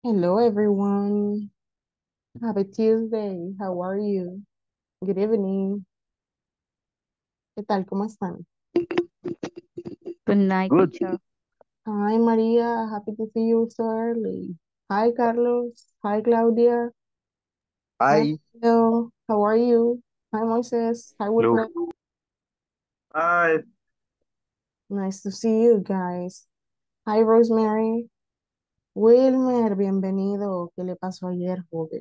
Hello, everyone. Happy Tuesday. How are you? Good evening. ¿Qué tal? ¿Cómo están? Good night, Good. teacher. Hi, Maria. Happy to see you so early. Hi, Carlos. Hi, Claudia. Hi, Hi. Mateo. How are you? Hi, Moises. Hi, Hello. Wilfred. Hi. Nice to see you guys. Hi, Rosemary. Wilmer, bienvenido. ¿Qué le pasó ayer, joven?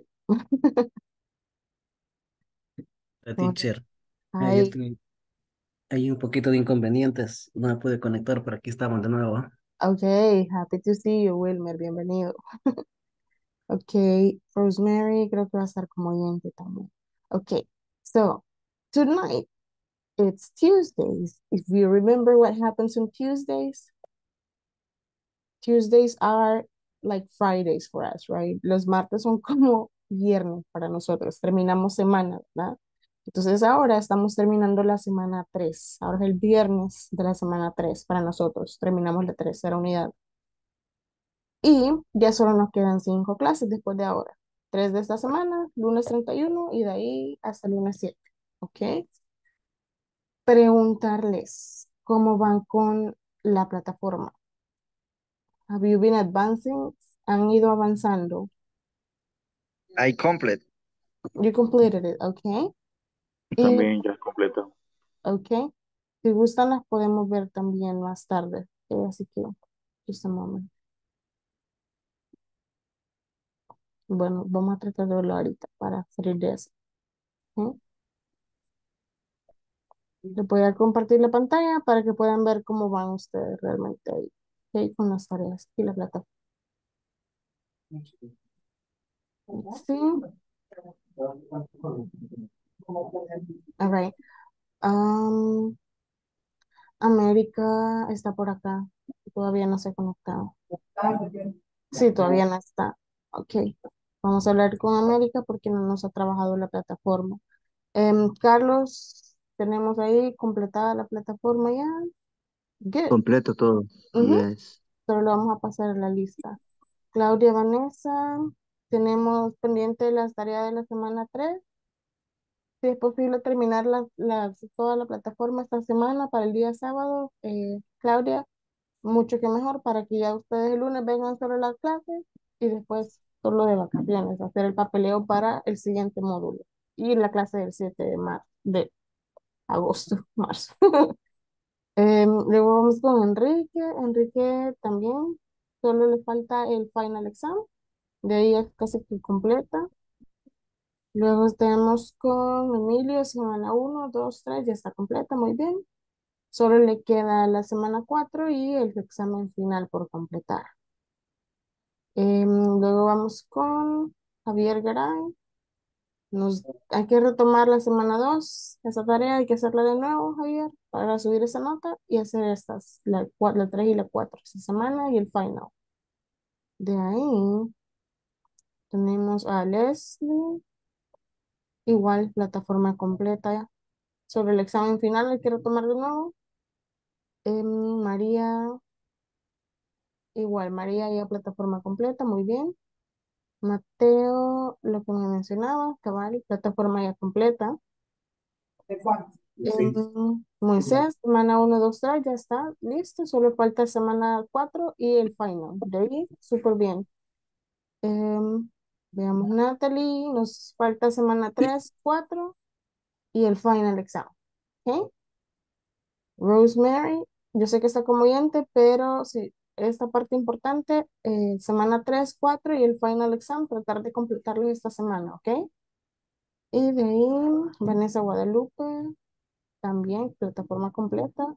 Hola. Teacher, ayer Hi. tuve hay un poquito de inconvenientes, no me pude conectar, pero aquí estamos de nuevo. Okay, happy to see you, Wilmer. Bienvenido. Okay, Rosemary creo que va a estar como oyente también. Okay, so tonight it's Tuesdays. If you remember what happens on Tuesdays, Tuesdays are like Fridays for us, right? Los martes son como viernes para nosotros. Terminamos semana, ¿verdad? Entonces ahora estamos terminando la semana 3. Ahora es el viernes de la semana 3 para nosotros. Terminamos la tercera unidad. Y ya solo nos quedan 5 clases después de ahora. 3 de esta semana, lunes 31 y de ahí hasta el lunes 7. ¿Ok? Preguntarles cómo van con la plataforma. Have you been advancing? ¿Han ido avanzando? I complete. You completed it, ¿ok? Y, También ya completo. ¿ok? Si gustan las podemos ver también más tarde. Así que, just a moment. Bueno, vamos a tratar de verlo ahorita para salir de eso. ¿Ok? Les voy a compartir la pantalla para que puedan ver cómo van ustedes realmente ahí, ¿ok? Con las tareas y la plataforma. Sí, all right. Um, América está por acá. Todavía no se ha conectado. Sí, todavía no está. Ok. Vamos a hablar con América porque no nos ha trabajado la plataforma. Carlos, tenemos ahí completada la plataforma ya. Good. Completo todo. Ujú. Yes. Solo lo vamos a pasar a la lista. Claudia Vanessa, tenemos pendiente las tareas de la semana 3. Si es posible terminar toda la plataforma esta semana para el día sábado, Claudia, mucho que mejor para que ya ustedes el lunes vengan solo a las clases y después solo de vacaciones, hacer el papeleo para el siguiente módulo y la clase del 7 de marzo, de agosto, marzo. Luego vamos con Enrique. Enrique también, solo le falta el final exam. De ahí es casi que completa. Luego tenemos con Emilio, semana uno 2 3 ya está completa, muy bien. Solo le queda la semana 4 y el examen final por completar. Luego vamos con Javier Garay. Hay que retomar la semana 2 esa tarea hay que hacerla de nuevo, Javier, para subir esa nota y hacer estas, la 3 y la 4 esa semana y el final. De ahí tenemos a Leslie. Igual, plataforma completa. Sobre el examen final, ¿le quiero tomar de nuevo? María, igual, María ya plataforma completa, muy bien. Mateo, lo que me mencionaba, cabal, plataforma ya completa. Moisés, semana uno 2 3 ya está listo, solo falta semana 4 y el final. De ahí, súper bien. Veamos, Natalie, nos falta semana 3 4 y el final exam. ¿Ok? Rosemary, yo sé que está como oyente, pero sí, esta parte importante, semana 3 4 y el final exam, tratar de completarlo esta semana, ¿ok? Y de ahí, Vanessa Guadalupe, también, plataforma completa.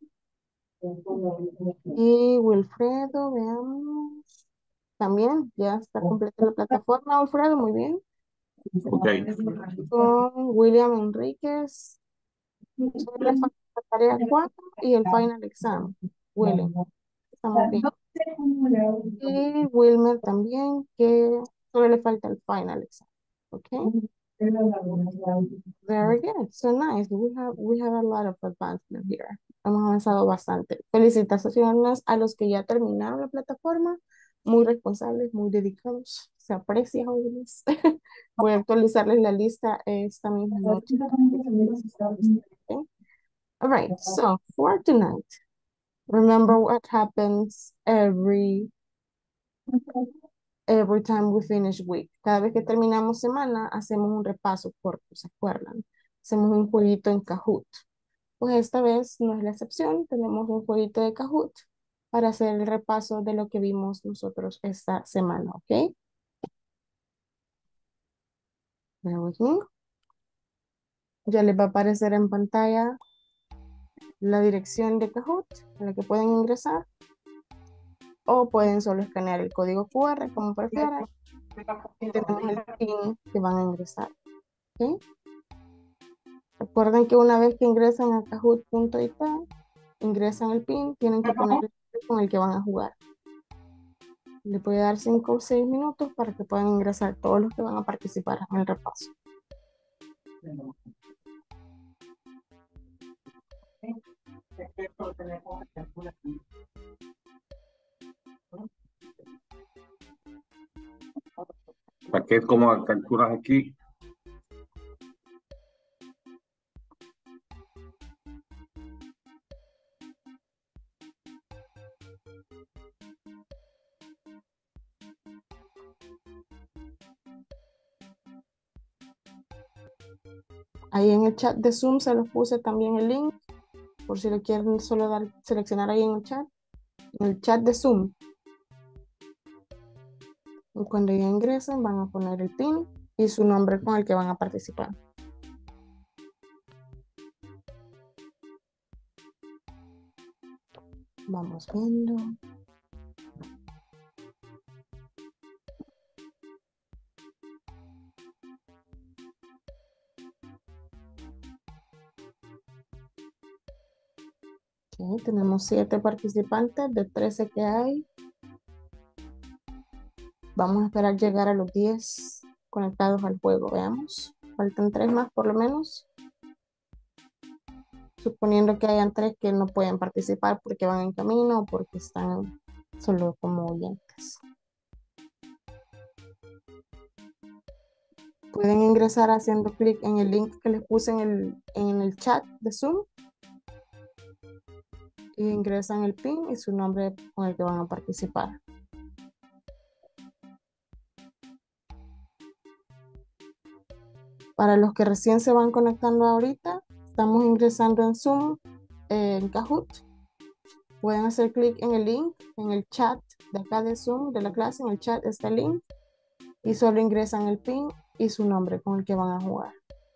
Y Wilfredo, veamos, también, ya está completa la plataforma, Wilfredo, muy bien. Okay. Con William Enríquez, solo le falta la tarea 4 y el final exam. William, estamos bien. Y Wilmer también, que solo le falta el final exam. Okay, very good. So nice. We have a lot of advancement here. Hemos avanzado bastante. Felicitaciones a los que ya terminaron la plataforma. Muy responsables, muy dedicados. se aprecia, jóvenes. Voy a actualizarles la lista esta misma noche. Okay. All right, so for tonight, remember what happens every time we finish week. Cada vez que terminamos semana, hacemos un repaso corto, ¿se acuerdan? Hacemos un jueguito en Kahoot. Pues esta vez no es la excepción, tenemos un jueguito de Kahoot para hacer el repaso de lo que vimos nosotros esta semana, ¿ok? Bear with me. Ya les va a aparecer en pantalla la dirección de Kahoot a la que pueden ingresar o pueden solo escanear el código QR como prefieran y tenemos el PIN que van a ingresar, ¿ok? Recuerden que una vez que ingresan a kahoot.it, ingresan el PIN, tienen que poner el PIN con el que van a jugar. Le puede dar 5 o 6 minutos para que puedan ingresar todos los que van a participar en el repaso. Saqué como capturas aquí. Ahí en el chat de Zoom se los puse también el link, por si lo quieren solo seleccionar ahí en el chat de Zoom. Y cuando ya ingresen van a poner el PIN y su nombre con el que van a participar. Vamos viendo. Okay, tenemos 7 participantes de 13 que hay. Vamos a esperar llegar a los 10 conectados al juego. Veamos. Faltan 3 más por lo menos. Suponiendo que hayan 3 que no pueden participar porque van en camino o porque están solo como oyentes. Pueden ingresar haciendo clic en el link que les puse en el chat de Zoom. Y ingresan el PIN y su nombre con el que van a participar. Para los que recién se van conectando ahorita, estamos ingresando en Zoom, en Kahoot. Pueden hacer clic en el link, en el chat de acá de Zoom, de la clase, en el chat está el link. Y solo ingresan el PIN y su nombre con el que van a jugar.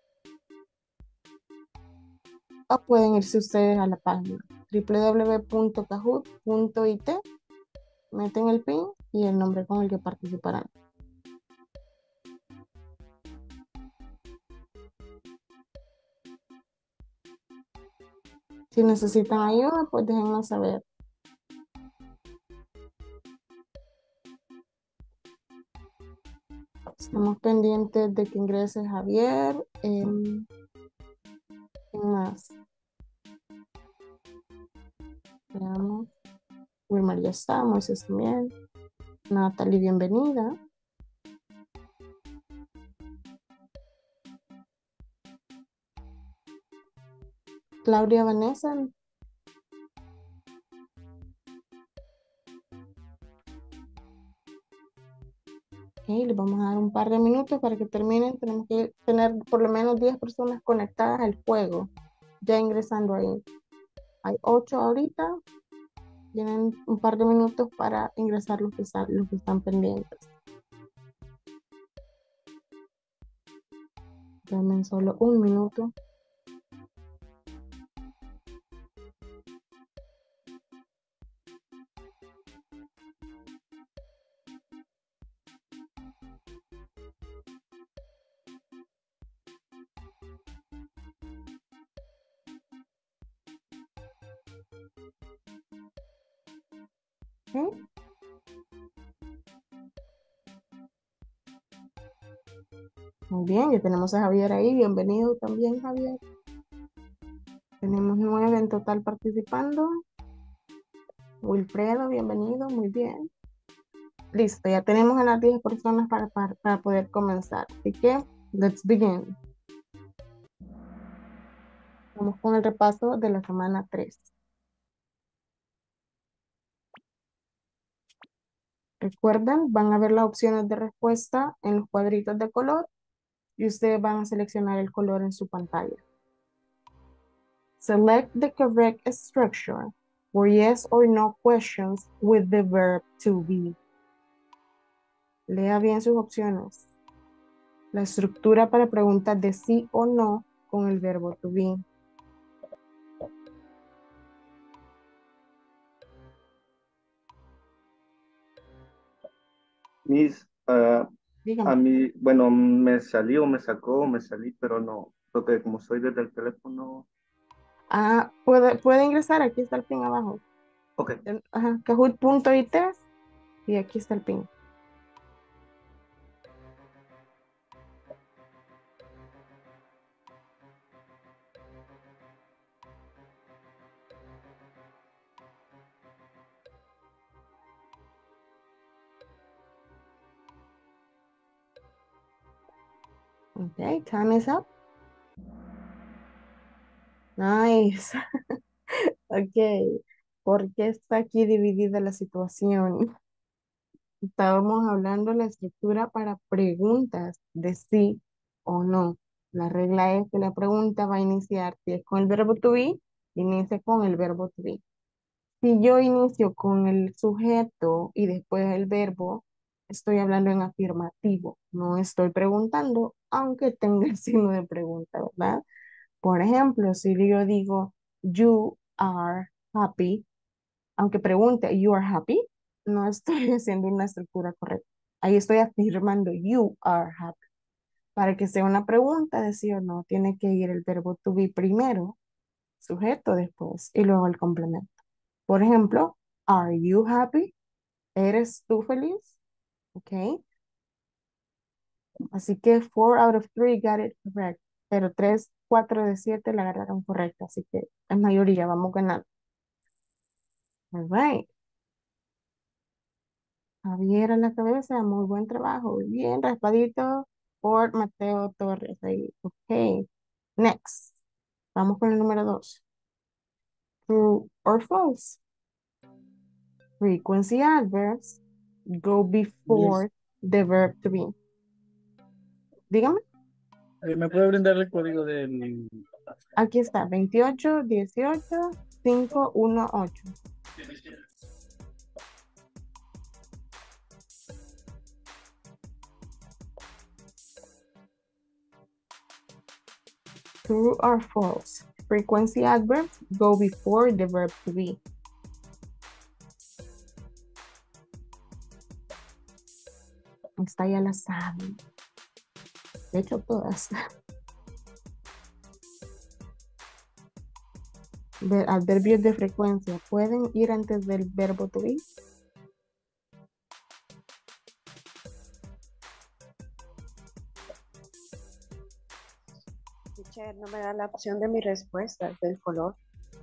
O pueden irse ustedes a la página www.kahoot.it, meten el PIN y el nombre con el que participarán. Si necesitan ayuda, pues déjenme saber. Estamos pendientes de que ingrese Javier. ¿Quién más? Veamos. Wilmar ya está, Moisés también. Natalie, bienvenida. Claudia, Vanessa. Ok, les vamos a dar un par de minutos para que terminen. Tenemos que tener por lo menos 10 personas conectadas al juego, ya ingresando ahí. Hay 8 ahorita. Tienen un par de minutos para ingresar los que están pendientes. Denme solo un minuto. ¿Ok? Muy bien, ya tenemos a Javier ahí. Bienvenido también, Javier. Tenemos 9 en total participando. Wilfredo, bienvenido, muy bien. Listo, ya tenemos a las 10 personas para poder comenzar. Así que, let's begin. Vamos con el repaso de la semana 3. Recuerden, van a ver las opciones de respuesta en los cuadritos de color y ustedes van a seleccionar el color en su pantalla. Select the correct structure for yes or no questions with the verb to be. Lea bien sus opciones. La estructura para preguntas de sí o no con el verbo to be. Miss, Dígame. a mí, bueno, me salí o me sacó o me salí, pero no, creo que como soy desde el teléfono. Ah, puede ingresar, aquí está el pin abajo. Ok, Ajá, kahoot.it y aquí está el pin. Ok, time is up. Nice. Ok, ¿por qué está aquí dividida la situación? Estábamos hablando de la estructura para preguntas de sí o no. La regla es que la pregunta va a iniciar, si es con el verbo to be, inicia con el verbo to be. Si yo inicio con el sujeto y después el verbo, estoy hablando en afirmativo, no estoy preguntando, aunque tenga el signo de pregunta, ¿verdad? Por ejemplo, si yo digo, you are happy, aunque pregunte, you are happy, no estoy haciendo una estructura correcta. Ahí estoy afirmando, you are happy. Para que sea una pregunta de sí o no, tiene que ir el verbo to be primero, sujeto después, y luego el complemento. Por ejemplo, are you happy? ¿Eres tú feliz? Ok. Así que 4 out of 3 got it correct. Pero 3, 4 de 7 la agarraron correcta. Así que en mayoría vamos ganando. All right. Javier a la cabeza, muy buen trabajo. Bien, raspadito por Mateo Torres. Ahí. Ok. Next. Vamos con el número 2. True or false? Frequency adverbs go Yes. before the verb to be. Dígame. ¿Me puede brindar el código del... Aquí está, 28, 18, 5, 1, 8. True or false? Frequency adverbs go before the verb to be. Esta ya la saben. De hecho, todas. Adverbios de frecuencia pueden ir antes del verbo to be. Teacher, no me da la opción de mi respuesta del color.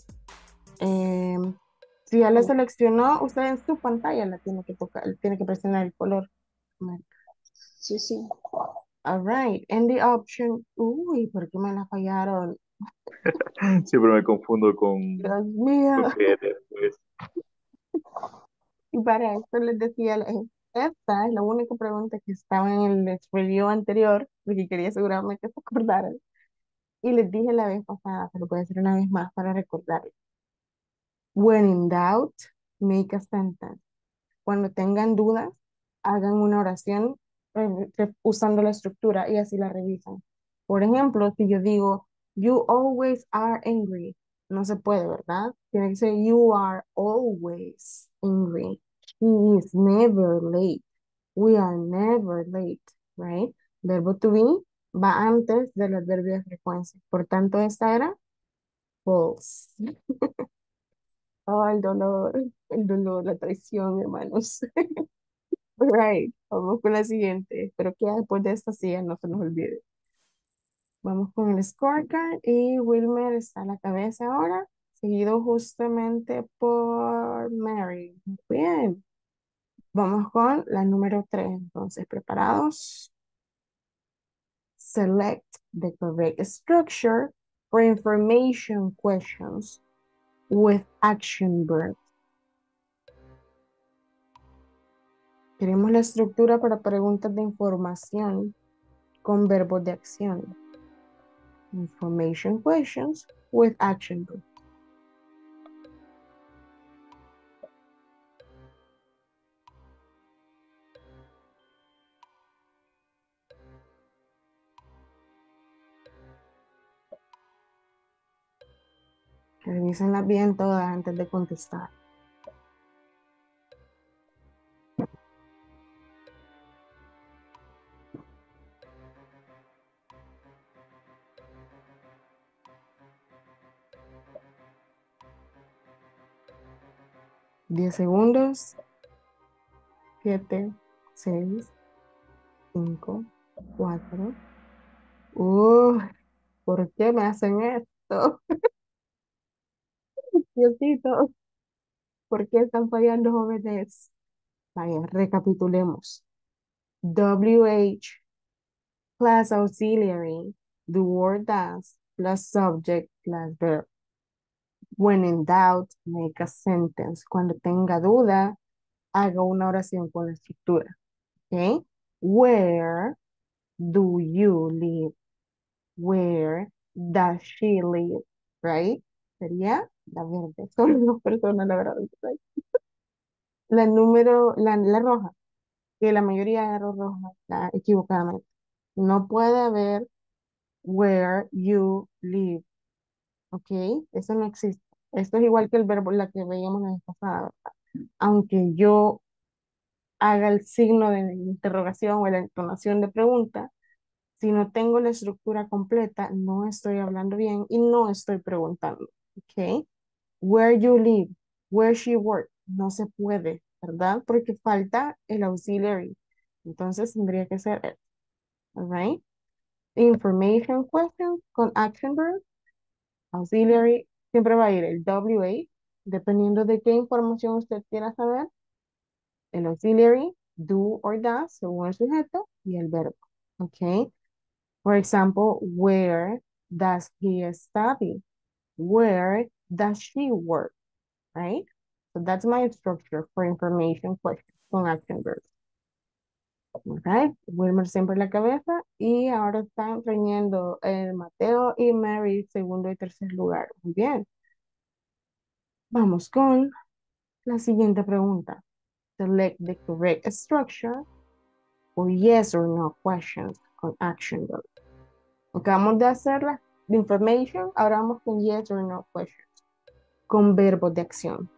Si ya la seleccionó, usted en su pantalla la tiene que tocar, tiene que presionar el color. Sí, sí. All right. And the option. Uy, ¿por qué me la fallaron? Siempre me confundo con Dios mío. lo que es después. Y para esto les decía, esta es la única pregunta que estaba en el review anterior, porque quería asegurarme que se acordaran. Y les dije la vez pasada, pero puede ser una vez más para recordarles. When in doubt, make a sentence. Cuando tengan dudas, hagan una oración usando la estructura y así la revisan. Por ejemplo, si yo digo, you always are angry, no se puede, ¿verdad? Tiene que ser, you are always angry. He is never late. We are never late, right? Verbo to be va antes del adverbio de frecuencia. Por tanto, esta era false. Oh, el dolor, la traición, hermanos. Right, vamos con la siguiente. Espero que después de esta silla no se nos olvide. Vamos con el scorecard y Wilmer está a la cabeza ahora, seguido justamente por Mary. Bien. Vamos con la número 3. Entonces, ¿preparados? Select the correct structure for information questions with action verbs. Queremos la estructura para preguntas de información con verbos de acción. Information questions with action verbs. Revísenlas bien todas antes de contestar. $10. 7, 6, 5, 4. ¿Por qué me hacen esto? Diosito, ¿por qué están fallando jóvenes? Vaya, recapitulemos. WH plus auxiliary, the word does, plus subject, plus verb. When in doubt, make a sentence. Cuando tenga duda, haga una oración con la estructura. ¿Ok? Where do you live? Where does she live? Right? Sería la verde. Solo dos personas, la verdad. Right? La roja, que la mayoría agarró roja equivocadamente. No puede haber where you live. ¿Ok? Eso no existe. Esto es igual que el verbo, la que veíamos la vez pasada, ¿verdad? Aunque yo haga el signo de interrogación o la entonación de pregunta, si no tengo la estructura completa, no estoy hablando bien y no estoy preguntando. ¿Ok? Where you live, where she work, no se puede, ¿verdad? Porque falta el auxiliary. Entonces tendría que ser it. All right? Information questions con action verb, auxiliary, siempre va a ir el WA, dependiendo de qué información usted quiera saber, el auxiliary, do or does, según el sujeto, y el verbo. ¿Ok? For example, where does he study? Where does she work? Right? So that's my structure for information questions con action verbs. Okay. Wilmer siempre la cabeza y ahora están reñiendo el Mateo y Mary segundo y tercer lugar. Muy bien. Vamos con la siguiente pregunta. Select the correct structure for yes or no questions con action verbs. Acabamos de hacer la de information, ahora vamos con yes or no questions con verbos de acción.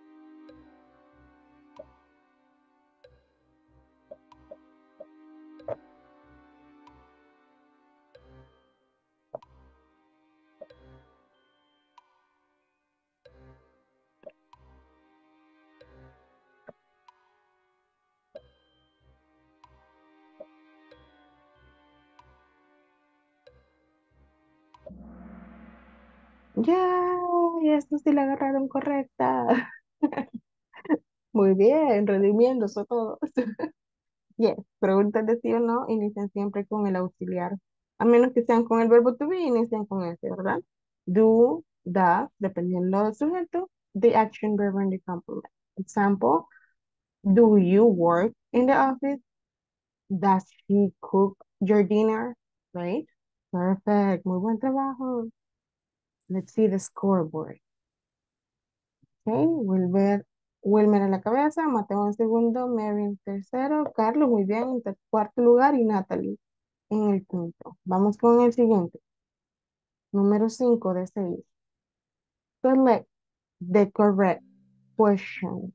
Ya, esto sí la agarraron correcta. Muy bien, redimiéndose todo. Yes, preguntas de sí o no inician siempre con el auxiliar. A menos que sean con el verbo to be, inician con ese, ¿verdad? Do, does, dependiendo del sujeto, the action verb and the complement. Example, do you work in the office? Does she cook your dinner? Right? Perfect. Muy buen trabajo. Let's see the scoreboard. Okay, Wilmer en la cabeza, Mateo en segundo, Mary en tercero, Carlos muy bien en cuarto lugar y Natalie en el quinto. Vamos con el siguiente. Número 5 de 6. Select the correct question.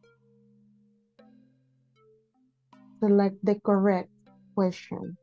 Select the correct question.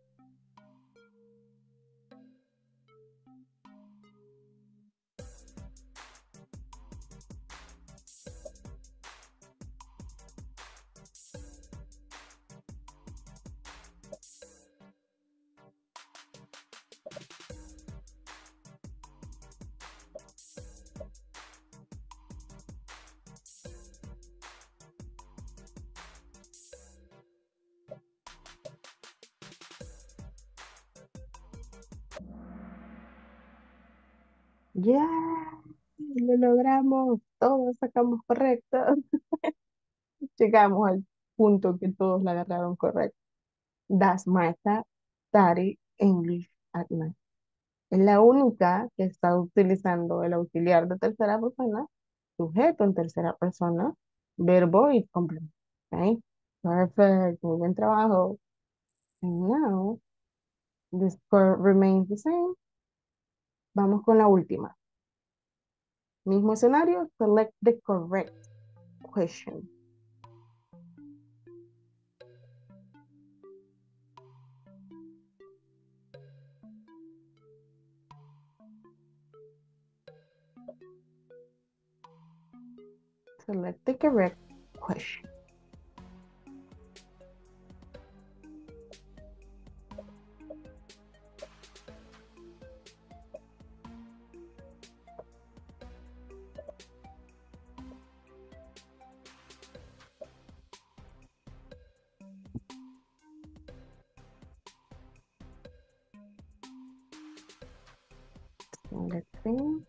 Yeah, lo logramos. Todos sacamos correcto. Llegamos al punto que todos la agarraron correcto. Does Martha study English at night? Es la única que está utilizando el auxiliar de tercera persona, sujeto en tercera persona, verbo y complemento. Okay? Perfect. Muy buen trabajo. And now, the score remains the same. Vamos con la última. Mismo escenario, select the correct question. Select the correct question. So let's see.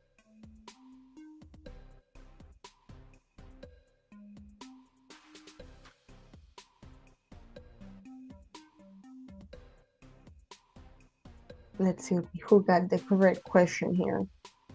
Let's see who got the correct question here.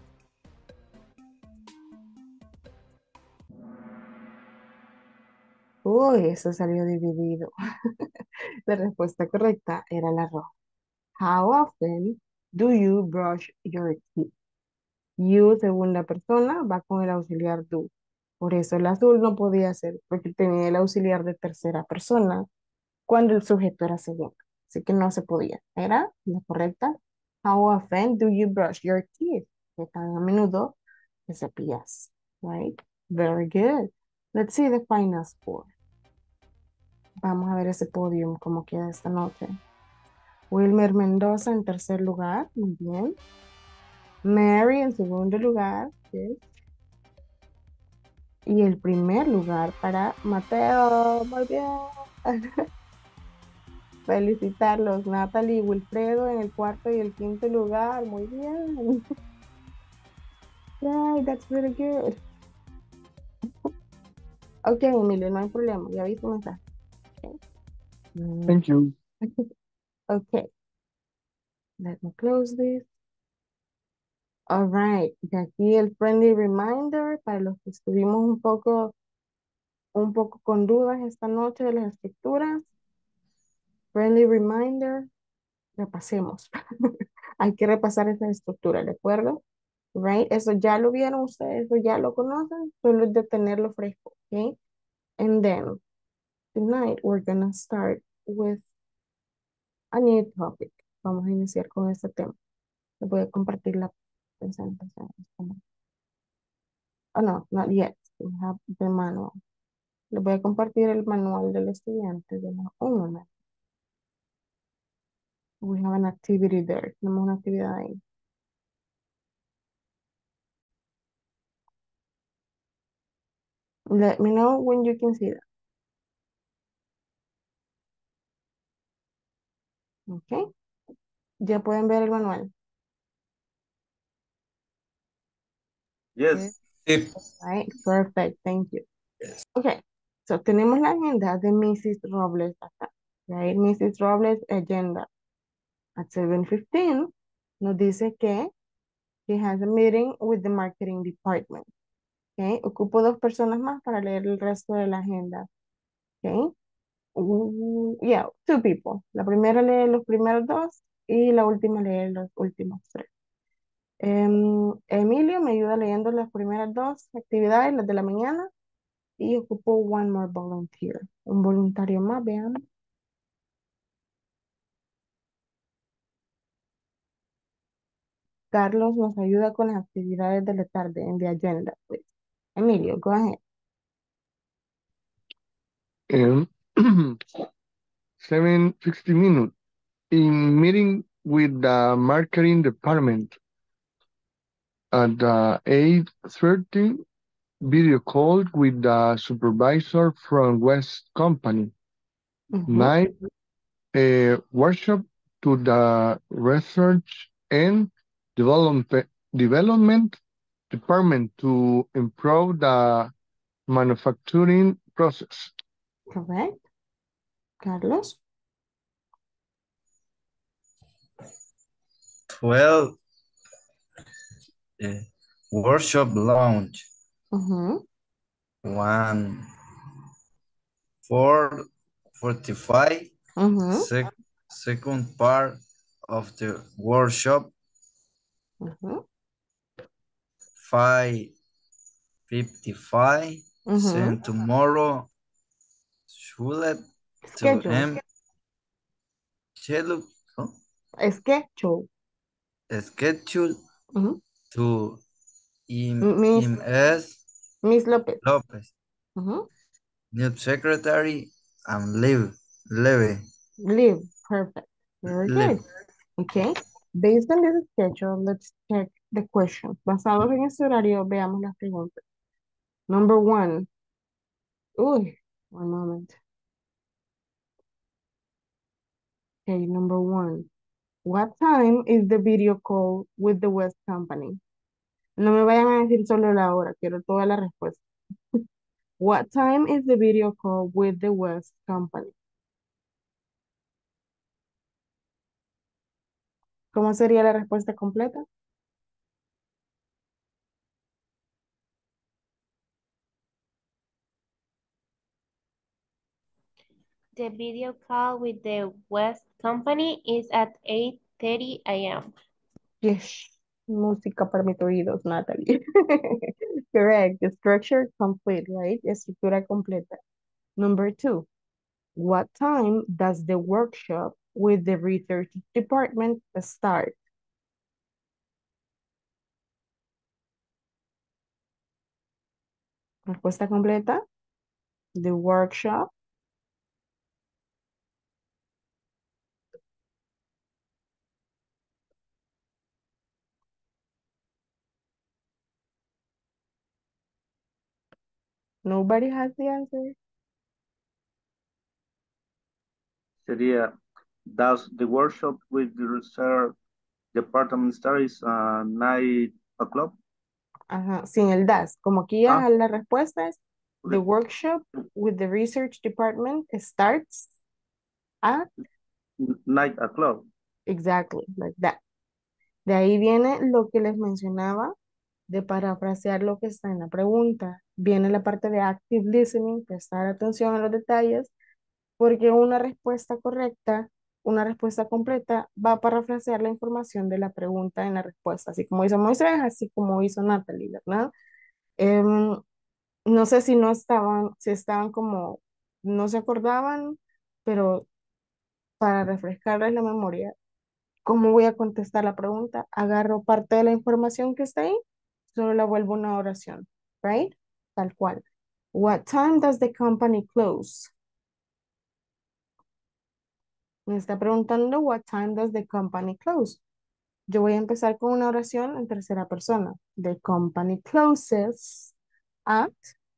Uy, eso salió dividido. La respuesta correcta era la roja. How often do you brush your teeth? You, segunda persona, va con el auxiliar do. Por eso el azul no podía ser, porque tenía el auxiliar de tercera persona cuando el sujeto era segundo. Así que no se podía. Era la correcta. How often do you brush your teeth? ¿Qué tan a menudo te cepillas? Right? Very good. Let's see the final score. Vamos a ver ese podium, cómo queda esta noche. Wilmer Mendoza en tercer lugar, muy bien. Mary en segundo lugar, yes. Y el primer lugar para Mateo, muy bien. Felicitarlos, Natalie y Wilfredo en el cuarto y el quinto lugar, muy bien. Yay, that's very good. Ok, Emilio, no hay problema, ya vi tu mensaje. Okay. Thank you. Okay, let me close this. All right, y aquí el friendly reminder para los que estuvimos un poco con dudas esta noche de las estructuras. Friendly reminder, repasemos. Hay que repasar esa estructura, ¿de acuerdo? Right, eso ya lo vieron ustedes, eso ya lo conocen, solo es de tenerlo fresco, ¿ok? And then, tonight we're gonna start with a new topic. Vamos a iniciar con este tema. Les voy a compartir la presentación. Oh, no, not yet. We have the manual. Les voy a compartir el manual del estudiante. Un momento. We have an activity there. Tenemos una actividad ahí. Let me know when you can see that. Ok. Ya pueden ver el manual. Yes. Right, perfect, thank you. Okay, so tenemos la agenda de Mrs. Robles acá. Right, Mrs. Robles agenda. At 7:15 nos dice que she has a meeting with the marketing department. Okay, ocupo dos personas más para leer el resto de la agenda. Okay, yeah, two people. La primera lee los primeros dos y la última lee los últimos tres. Emilio me ayuda leyendo las primeras dos actividades, las de la mañana, y ocupo one more volunteer. Un voluntario más, vean. Carlos nos ayuda con las actividades de la tarde en the agenda, please. Emilio, go ahead. Um, 7:60 minutes in meeting with the marketing department. At 8:30 video call with the supervisor from West Company. Mhm. 9 workshop to the research and development department to improve the manufacturing process. Correct. Carlos? 12. Workshop launch. Mhm. 1. 4:45. Mhm. Second part of the workshop. Mhm. 5:55. Mhm. Tomorrow scheduled to Schedule. schedule, oh, Schedule. schedule Mhm. to Miss MS Miss López. Lopez, Mhm. new secretary, and Levy. Live. Perfect. Very Live. good. Okay. Based on this schedule, let's check the questions. Basados en ese horario, veamos las preguntas. Number 1. Uy, one moment. Okay, number 1. What time is the video call with the West Company? No me vayan a decir solo la hora, quiero toda la respuesta. What time is the video call with the West Company? ¿Cómo sería la respuesta completa? The video call with the West Company is at 8:30 a.m. Yes. Música para mis oídos, Natalie. Correct. The structure complete, right? Estructura completa. Number 2. What time does the workshop with the research department start? Respuesta completa. The workshop. Nobody has the answer. Sería, does the workshop with the research department starts at 9 o'clock? Ajá, sin el das. Como aquí ya Ah, la respuesta es the ok. workshop with the research department starts at 9 o'clock. exactly like that. De ahí viene lo que les mencionaba de parafrasear lo que está en la pregunta. Viene la parte de active listening, prestar atención a los detalles, porque una respuesta correcta, una respuesta completa, va a parafrasear la información de la pregunta en la respuesta, así como hizo Moisés, así como hizo Natalie, ¿verdad? Em, no sé si no estaban, si estaban como, no se acordaban, pero para refrescarles la memoria, ¿cómo voy a contestar la pregunta? Agarro parte de la información que está ahí, solo la vuelvo una oración, right? Tal cual. What time does the company close? Me está preguntando, what time does the company close? Yo voy a empezar con una oración en tercera persona. The company closes at.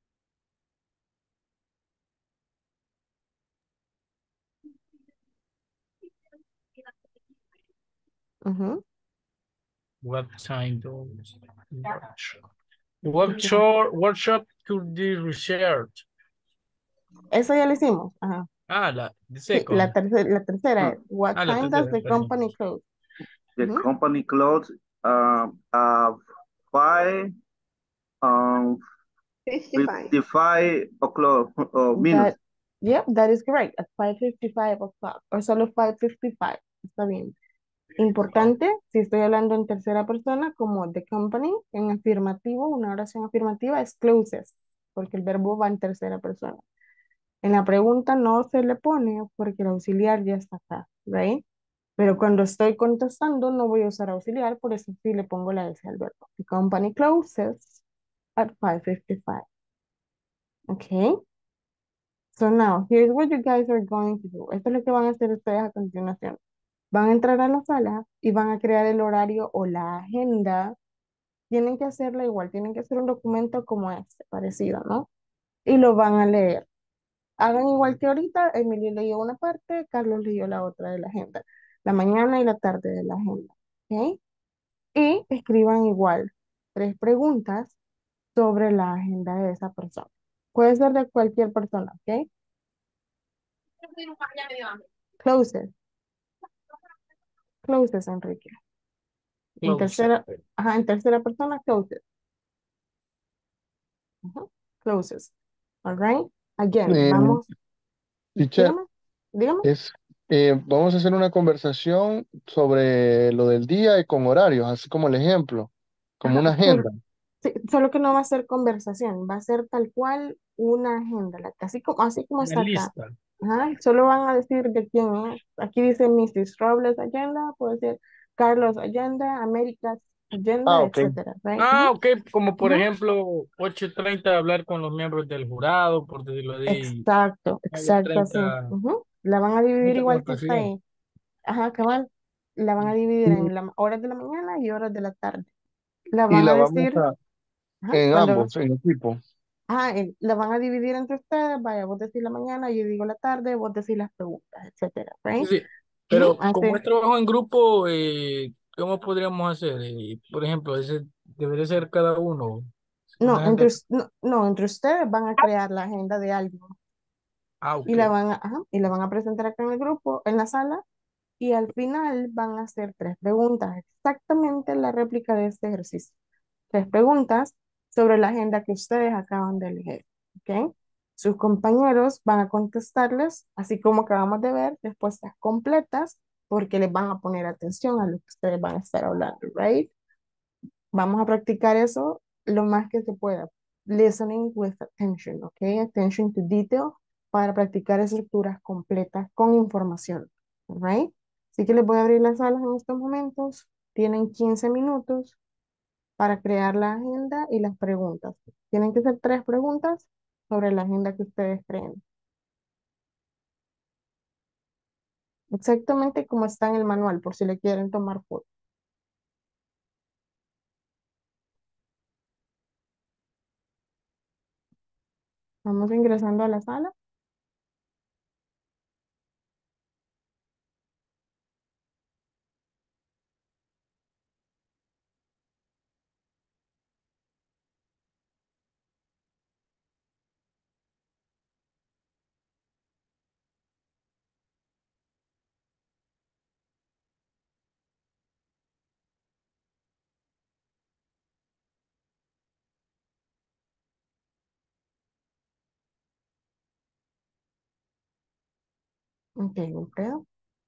Ujú. What time does workshop to the research? Eso ya lo hicimos. Ajá. The Sí, la second. tercera es, what La time does tercera, the perdón. company close? The Ujú. company closed at 5 um, 55. 55 o'clock minutes. Yep, that is correct. At 5:55 o'clock. O solo 5:55. Está bien. Importante, si estoy hablando en tercera persona, como the company, en afirmativo, una oración afirmativa es closes, porque el verbo va en tercera persona. En la pregunta no se le pone porque el auxiliar ya está acá, ¿right? Pero cuando estoy contestando no voy a usar auxiliar, por eso sí le pongo la S al verbo. The company closes at 5:55. Okay. So now, here's what you guys are going to do. Esto es lo que van a hacer ustedes a continuación. Van a entrar a la sala y van a crear el horario o la agenda. Tienen que hacerla igual, tienen que hacer un documento como este, parecido, ¿no? Y lo van a leer. Hagan igual que ahorita, Emilio leyó una parte, Carlos leyó la otra de la agenda. La mañana y la tarde de la agenda. ¿Ok? y escriban igual 3 preguntas sobre la agenda de esa persona. Puede ser de cualquier persona, ¿ok? Closes, closes, Enrique. En Close. tercera persona, closes. Ujú, closes. All right. Again, Eh, vamos. teacher, Dígame, dígame. vamos a hacer una conversación sobre lo del día y con horarios, así como el ejemplo, como Ajá, una agenda. sí, solo que no va a ser conversación, va a ser tal cual una agenda, así como Una está acá. lista. Ajá, solo van a decir de quién es. Aquí dice Mrs. Robles Agenda, puede ser Carlos Agenda, Américas Ah, Agenda, ok. etcétera, right? Ah, ok, como por Ujú. ejemplo, 8:30 hablar con los miembros del jurado, por decirlo así, Exacto, exacto, así. 9:30, Ujú. La van a dividir como igual el que está presidente. ahí. Ajá, cabal. La van a dividir en horas de la mañana y horas de la tarde. La Y van a la vamos decir, ajá, en cuando, ambos, en equipo. la van a dividir entre ustedes, vaya, vos decís la mañana, yo digo la tarde, vos decís las preguntas, etcétera, Sí, right? sí. Ujú, Pero como así. es trabajo en grupo, ¿cómo podríamos hacer? Por ejemplo, ese debería ser cada uno. No, Una agenda. no, entre ustedes van a crear la agenda de alguien Ah, y ok. la van a presentar acá en el grupo, en la sala, y al final van a hacer 3 preguntas, exactamente la réplica de este ejercicio. 3 preguntas sobre la agenda que ustedes acaban de elegir, ¿ok? Sus compañeros van a contestarles, así como acabamos de ver, respuestas completas, porque les van a poner atención a lo que ustedes van a estar hablando, ¿right? Vamos a practicar eso lo más que se pueda. Listening with attention, ¿ok? Attention to detail para practicar estructuras completas con información, ¿right? Así que les voy a abrir las salas en estos momentos. Tienen 15 minutos para crear la agenda y las preguntas. Tienen que ser 3 preguntas sobre la agenda que ustedes creen. Exactamente como está en el manual, por si le quieren tomar foto. Vamos ingresando a la sala. Ok, Wilfredo.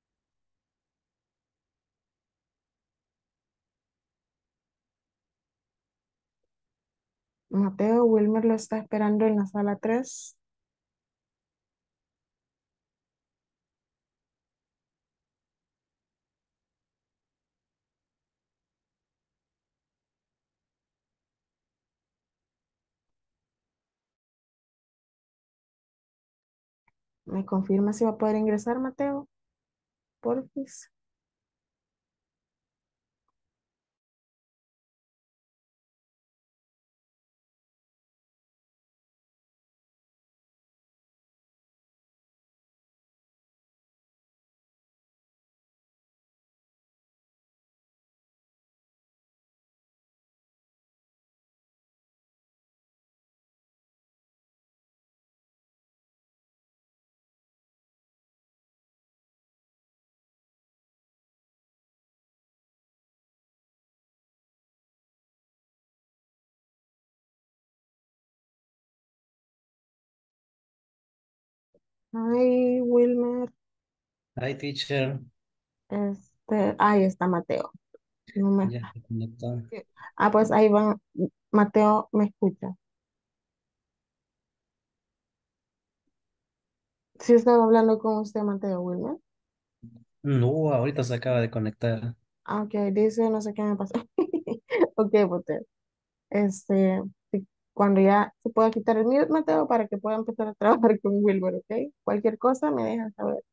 Mateo, Wilmer lo está esperando en la sala 3. ¿Me confirma si va a poder ingresar, Mateo? Porfis. Ay, Wilmer. Hi, teacher. Ahí está Mateo. No me- Ya se conectó. pues ahí van. Mateo, ¿me escucha? Sí estaba hablando con usted, Mateo, Wilmer. No, ahorita se acaba de conectar. Ok, dice, no sé qué me pasó. Ok, Mateo. Sí, cuando ya se pueda quitar el mute, Mateo, para que pueda empezar a trabajar con Wilmer, ¿ok? Cualquier cosa me dejan saber.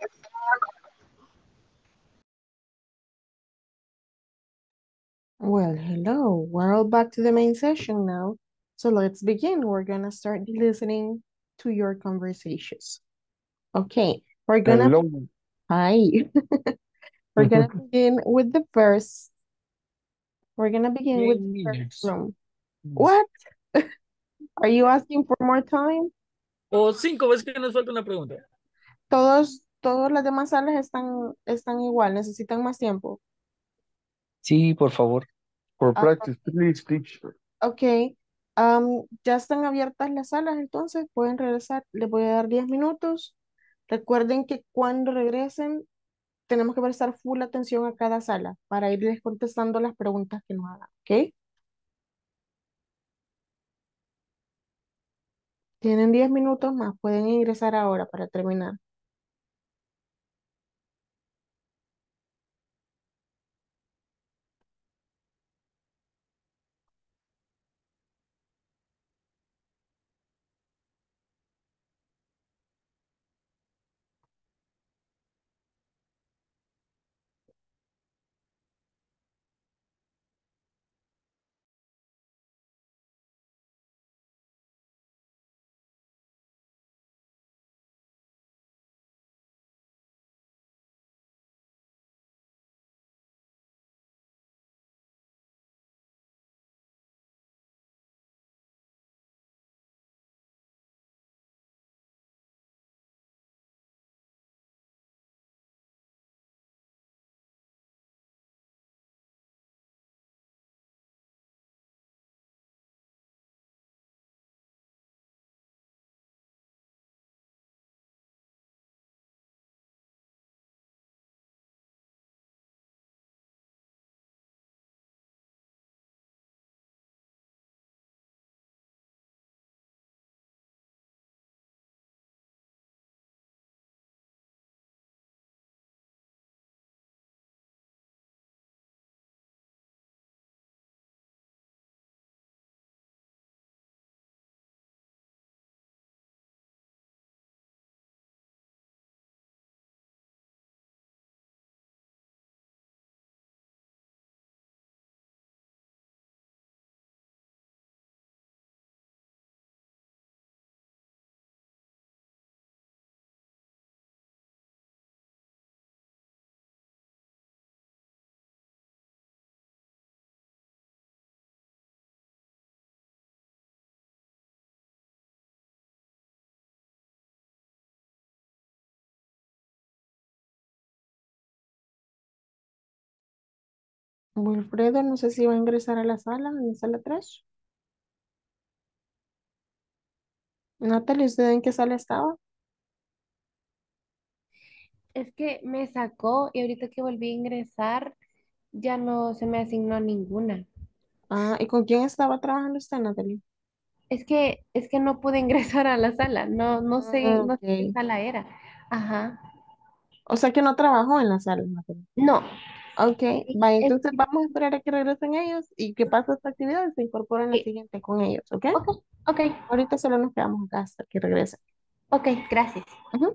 Well, hello. We're all back to the main session now. So let's begin. We're gonna start listening to your conversations. Okay, Hello. hi. We're gonna begin with the first. We're gonna begin with the first room. What? Are you asking for more time? O 5 veces que nos falta una pregunta. Todas las demás salas están igual, necesitan más tiempo. Sí, por favor. For Ah, practice, please, teacher. Ok, ya están abiertas las salas, entonces pueden regresar. Les voy a dar 10 minutos. Recuerden que cuando regresen tenemos que prestar full atención a cada sala para irles contestando las preguntas que nos hagan, ¿ok? Tienen 10 minutos más, pueden ingresar ahora para terminar. Wilfredo, no sé si va a ingresar a en la sala 3. Natalie, ¿usted en qué sala estaba? Es que me sacó y ahorita que volví a ingresar ya no se me asignó ninguna. Ah, ¿y con quién estaba trabajando usted, Natalie? Es que no pude ingresar a la sala, no sé qué Ok. sala era. Ajá. O sea que no trabajó en la sala, Natalie. No. Ok, vaya, Es- entonces vamos a esperar a que regresen ellos y que pase esta actividad y se incorporan la siguiente con ellos, ¿ok? Ok, ok, Ahorita solo nos quedamos acá hasta que regresen. ok, gracias. Ujú.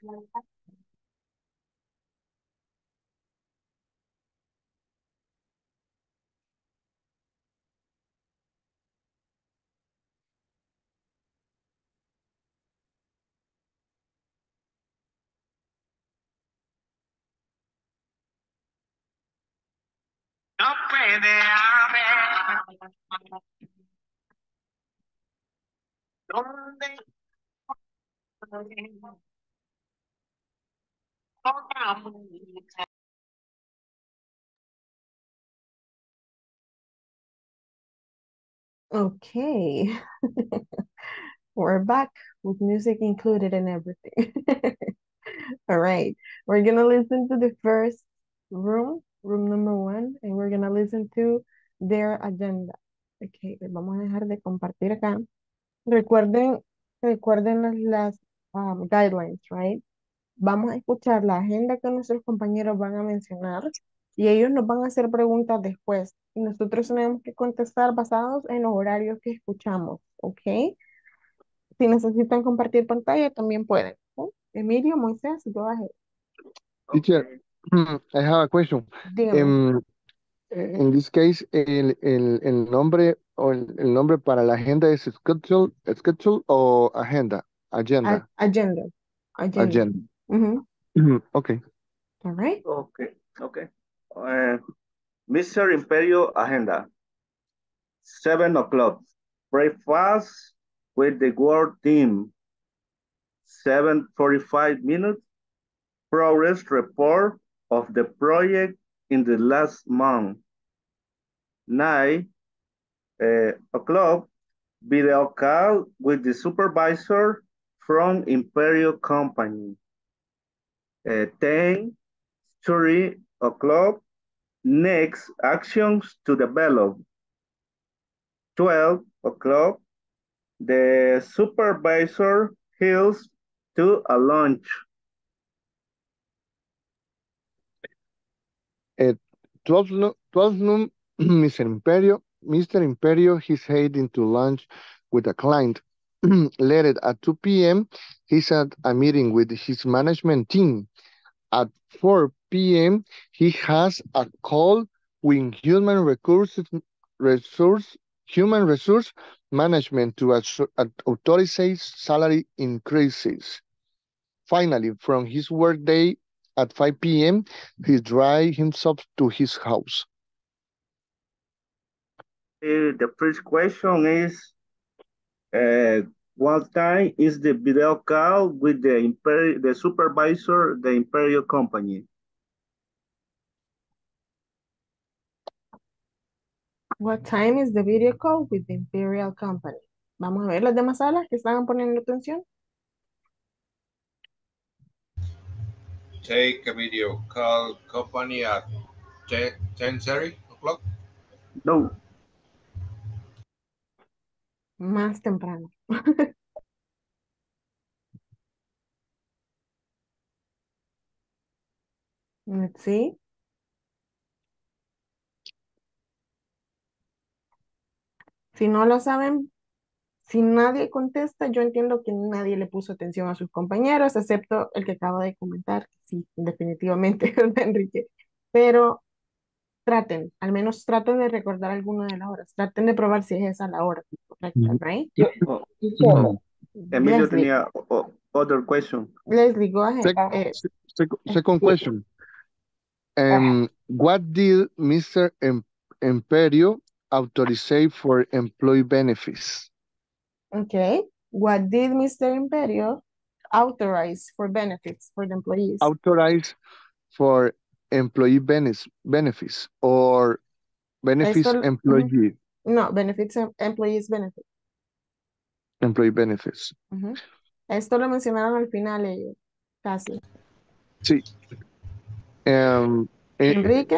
Okay. We're back with music included and everything. All right. We're gonna listen to the first room number 1, and we're gonna listen to their agenda. Okay, vamos a dejar de compartir acá. Recuerden las guidelines, right? Vamos a escuchar la agenda que nuestros compañeros van a mencionar y ellos nos van a hacer preguntas después. Y nosotros tenemos que contestar basados en los horarios que escuchamos, ¿ok? Si necesitan compartir pantalla, también pueden. ¿Ok? Emilio, Moisés, go ahead. Teacher, I have a question. Dígame. In this case, el nombre o el nombre para la agenda es schedule o agenda. Agenda. Agenda. Okay. All right. Okay. Mr. Imperio agenda. 7 o'clock. Breakfast with the work team. 7:45 minutes. Progress report of the project in the last month. 9 o'clock. Video call with the supervisor from Imperial Company. 10:30 o'clock. Next actions to develop. 12 o'clock. The supervisor heals to a lunch. 12 noon, Mr. Imperio, he's heading to lunch with a client. Later at 2 p.m., he's at a meeting with his management team. At 4 p.m., he has a call with human resource management to authorize salary increases. Finally, from his workday at 5 p.m., he drives himself to his house. The first question is, what time is the video call with the supervisor, the Imperial Company? What time is the video call with the Imperial Company? Vamos a ver las demás salas que estaban poniendo atención. Take a video call company at 10:30 o'clock. No. Más temprano. Let's see. Si no lo saben, si nadie contesta, yo entiendo que nadie le puso atención a sus compañeros, excepto el que acaba de comentar. Sí, definitivamente, ¿verdad, Enrique? Pero traten, al menos traten de recordar alguna de las horas. Traten de probar si es esa la hora correcta, right? Emilio Leslie. tenía other question. Leslie, go ahead. Second question. What did Mr. Imperio authorize for employee benefits? Okay. What did Mr. Imperio authorize for benefits for the employees? Authorize for employee benefits or benefits employee. No, benefits, employees benefits. Employee benefits. Esto lo mencionaron al final ellos, casi. Sí. Enrique.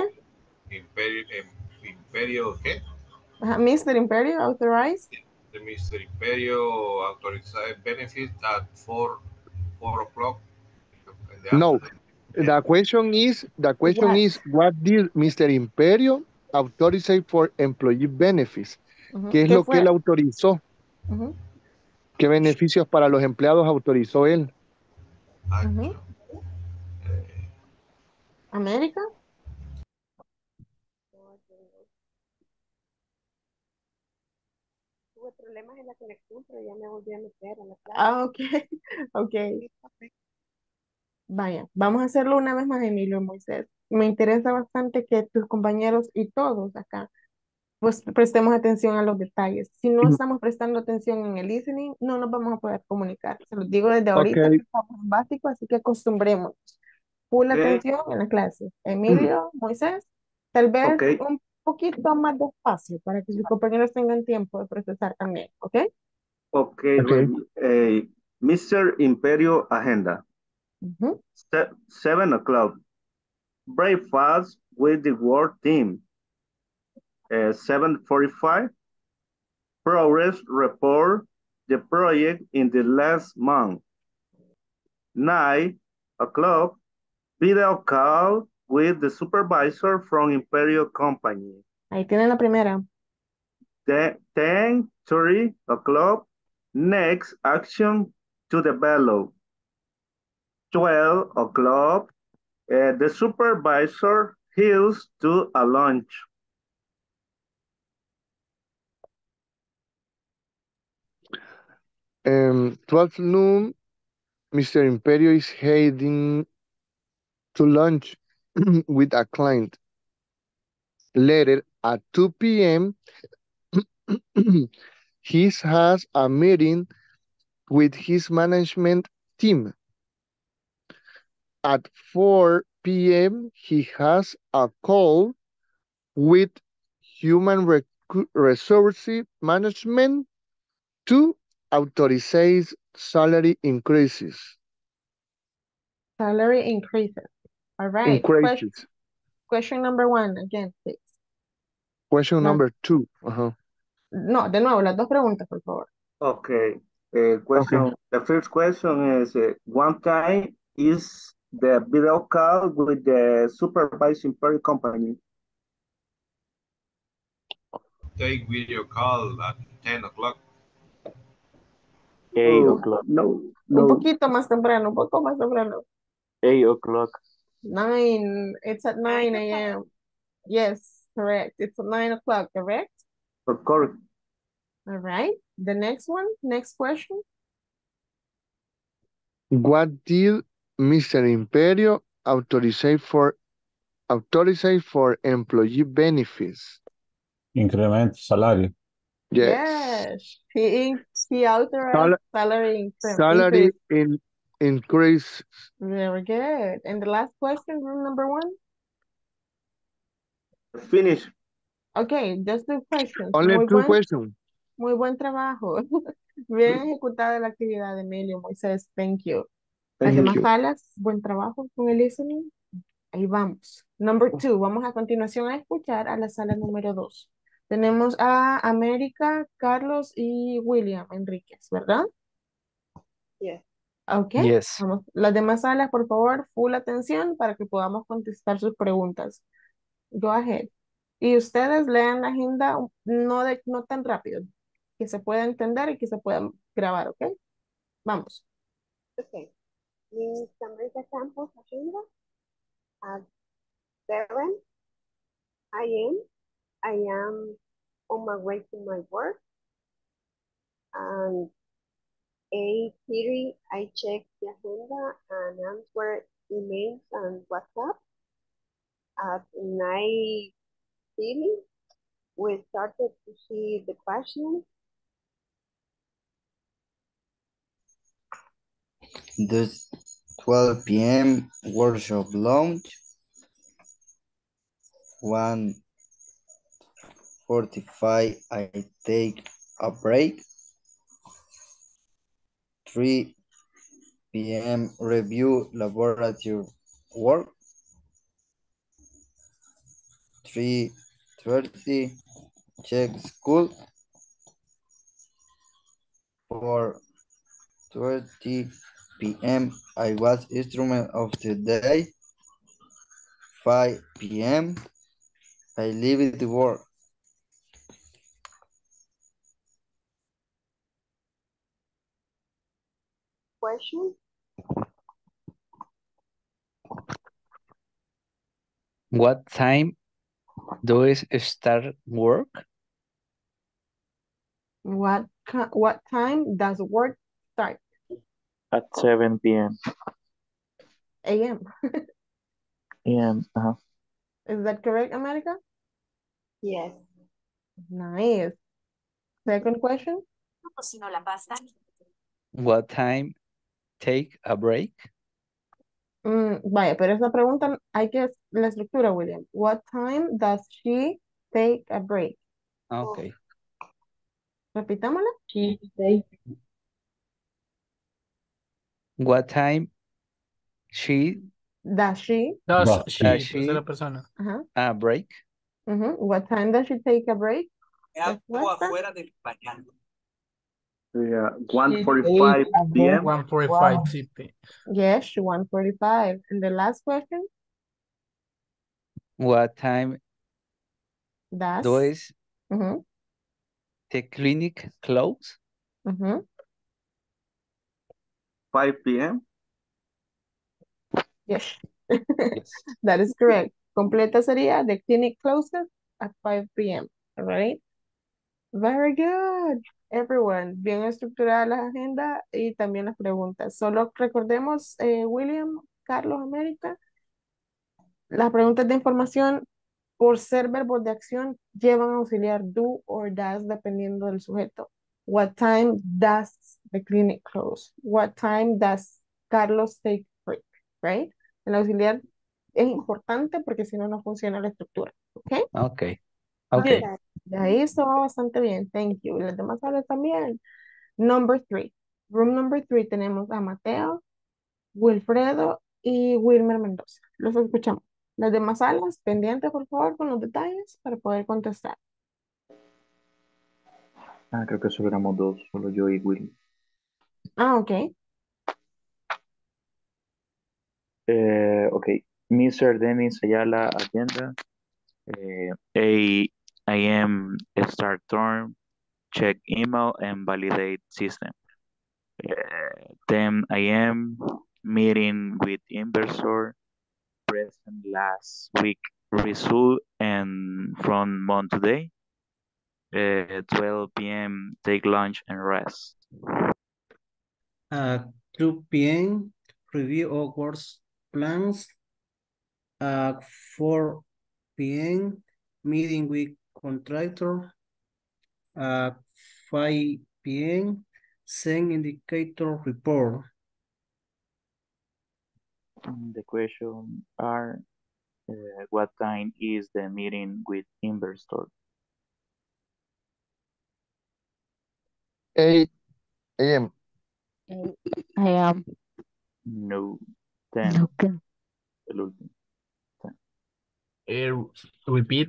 Imperio, ¿qué? Mr. Imperio authorized. The Mr. Imperio authorized benefits at 4 o'clock. No, the question is what did Mr. Imperio authorize for employee benefits? ¿Qué es lo que él autorizó? ¿Qué beneficios para los empleados autorizó él? action. América. Tuve problemas en la conexión, pero ya me volví a meter a la clase. Ah, ok, ok. Vaya, vamos a hacerlo una vez más, Emilio Moisés. Me interesa bastante que tus compañeros y todos acá, pues prestemos atención a los detalles. Si no estamos prestando atención en el listening, no nos vamos a poder comunicar. Se los digo desde ahorita que Okay. estamos en básico, así que acostumbremos. Full Okay. atención en la clase. Emilio, Moisés, tal vez Okay. un poquito más despacio para que sus compañeros tengan tiempo de procesar también, ¿ok? Okay. Okay. Mr. Imperio agenda. Ujú. 7 o'clock. Breakfast with the work team. 7:45. Progress report the project in the last month. 9 o'clock. Video call with the supervisor from Imperial Company. Ahí tienen la primera. 10:30 o'clock. Next action to develop. 12 o'clock. The supervisor heals to a lunch. Um, 12 noon, Mr. Imperio is heading to lunch with a client. Later at 2 p.m., he has a meeting with his management team. At 4 p.m., he has a call with human resource management to authorize salary increases. Salary increases. All right. Increases. Question number 1, again, please. Question Las- number 2. Uh-huh. No, de nuevo, las dos preguntas, por favor. Okay. The first question is, one time is the video call with the supervising Imperial Company. Take video call at 10 o'clock. 8 o'clock. No, Un poquito más temprano, un poco más temprano. 8 o'clock. 9, it's at 9 a.m. Yes, correct. It's at 9 o'clock, correct? Correct. All right. The next one, next question. What did Mr. Imperio authorize for employee benefits? Incremento salario. Yes. He authorized salary Salary increase. increase. Very good. And the last question, rule number 1. Finish. Okay, just 2 questions. Only 2 questions. Muy buen trabajo. Bien ejecutada la actividad, Emilio, Moisés. Thank you. Las Thank demás you. salas, buen trabajo con el listening. Ahí vamos. Number 2, vamos a continuación a escuchar a la sala número 2. Tenemos a América, Carlos y William Enríquez, ¿verdad? Yes. Ok. Yes. Vamos. Las demás salas, por favor, full atención para que podamos contestar sus preguntas. Go ahead. Y ustedes lean la agenda no tan rápido, que se pueda entender y que se pueda grabar, ¿ok? Vamos. Okay. Miss America Campus agenda at 7 a.m. I am on my way to my work. And 8:30 I check the agenda and answer emails and WhatsApp. At 9:30 we started to see the questions. The 12 p.m. workshop launch. 1:45 I take a break. 3 p.m. review laboratory work. 3:30 check school. 4:30 p.m. I was instrument of the day. 5 p.m. I leave the work. Question. What time does it start work? What time does work start? At 7 p.m. AM. AM. Is that correct, America? Yes. Nice. Second question. What time take a break? Vaya, pero esa pregunta hay que la estructura, William. What time does she take a break? Okay. Repitámosla. She take What time she Does she? Does Va. she, does tercera she persona. Ajá. a break? What time does she take a break? Respuesta. Yeah, she 1:45 take a break. p.m. 1:45 Wow. CP. Yes, 1:45. And the last question. What time Does. does Mhm, the clinic close? mhm. 5 p.m. Yes. Yes. That is correct. Completa sería the clinic closes at 5 p.m. All right. Very good. Everyone, bien estructurada la agenda y también las preguntas. Solo recordemos, William, Carlos, América, las preguntas de información por ser verbos de acción llevan auxiliar do or does dependiendo del sujeto. What time does the clinic close? What time does Carlos take break? Right? El auxiliar es importante porque si no, no funciona la estructura. ¿Ok? Okay. Good. Okay. De ahí esto va bastante bien. Thank you. Y las demás hablan también. Number 3. Room number 3 tenemos a Mateo, Wilfredo y Wilmer Mendoza. Los escuchamos. Las demás salas, pendientes por favor con los detalles para poder contestar. Creo que solo éramos dos, solo yo y Will. Ok. Okay. Mr. Dennis Ayala, agenda. 8 a.m. start term. Check email and validate system. 10 a.m. meeting with investor. Present last week result and from month today. 12 p.m. take lunch and rest. 2 p.m. review of work plans. 4 p.m. meeting with contractor. 5 p.m. send indicator report. The question are, what time is the meeting with investor? 8 a.m. I am. No, 10. Okay. El último. Repeat.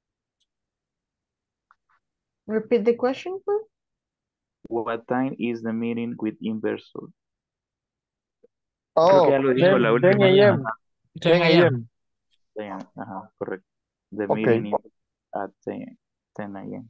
Repeat the question, please. What time is the meeting with investor? Creo que ya Oh, lo dijo la 10 última. a.m. 10 a.m. 10 a.m. Ajá, correcto. The Okay. meeting is at 10 a.m.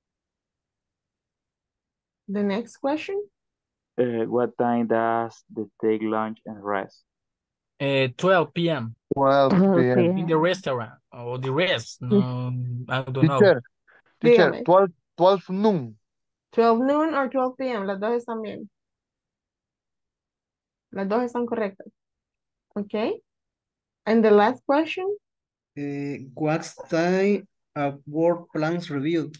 The next question. What time does the take lunch and rest? 12 p.m. 12 p.m. in the restaurant or the rest. No, I don't know. Teacher, Dígame. 12 noon. 12 noon or 12 p.m. Las dos están bien. Las dos están correctas. Okay. And the last question. What's time of work plans review?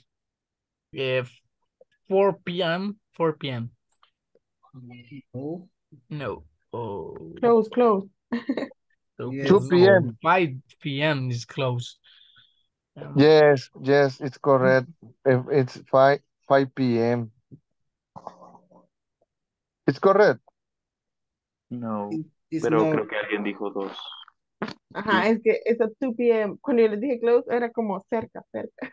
4 p.m. 4 p.m. No. No. Oh, Close. so Yes. 2 p.m. 5 p.m. is close. Yes, it's correct. If it's 5 p.m. It's correct. No, It's pero not. creo que alguien dijo 2. Ajá, es que esa 2 p.m. Cuando yo les dije close era como cerca.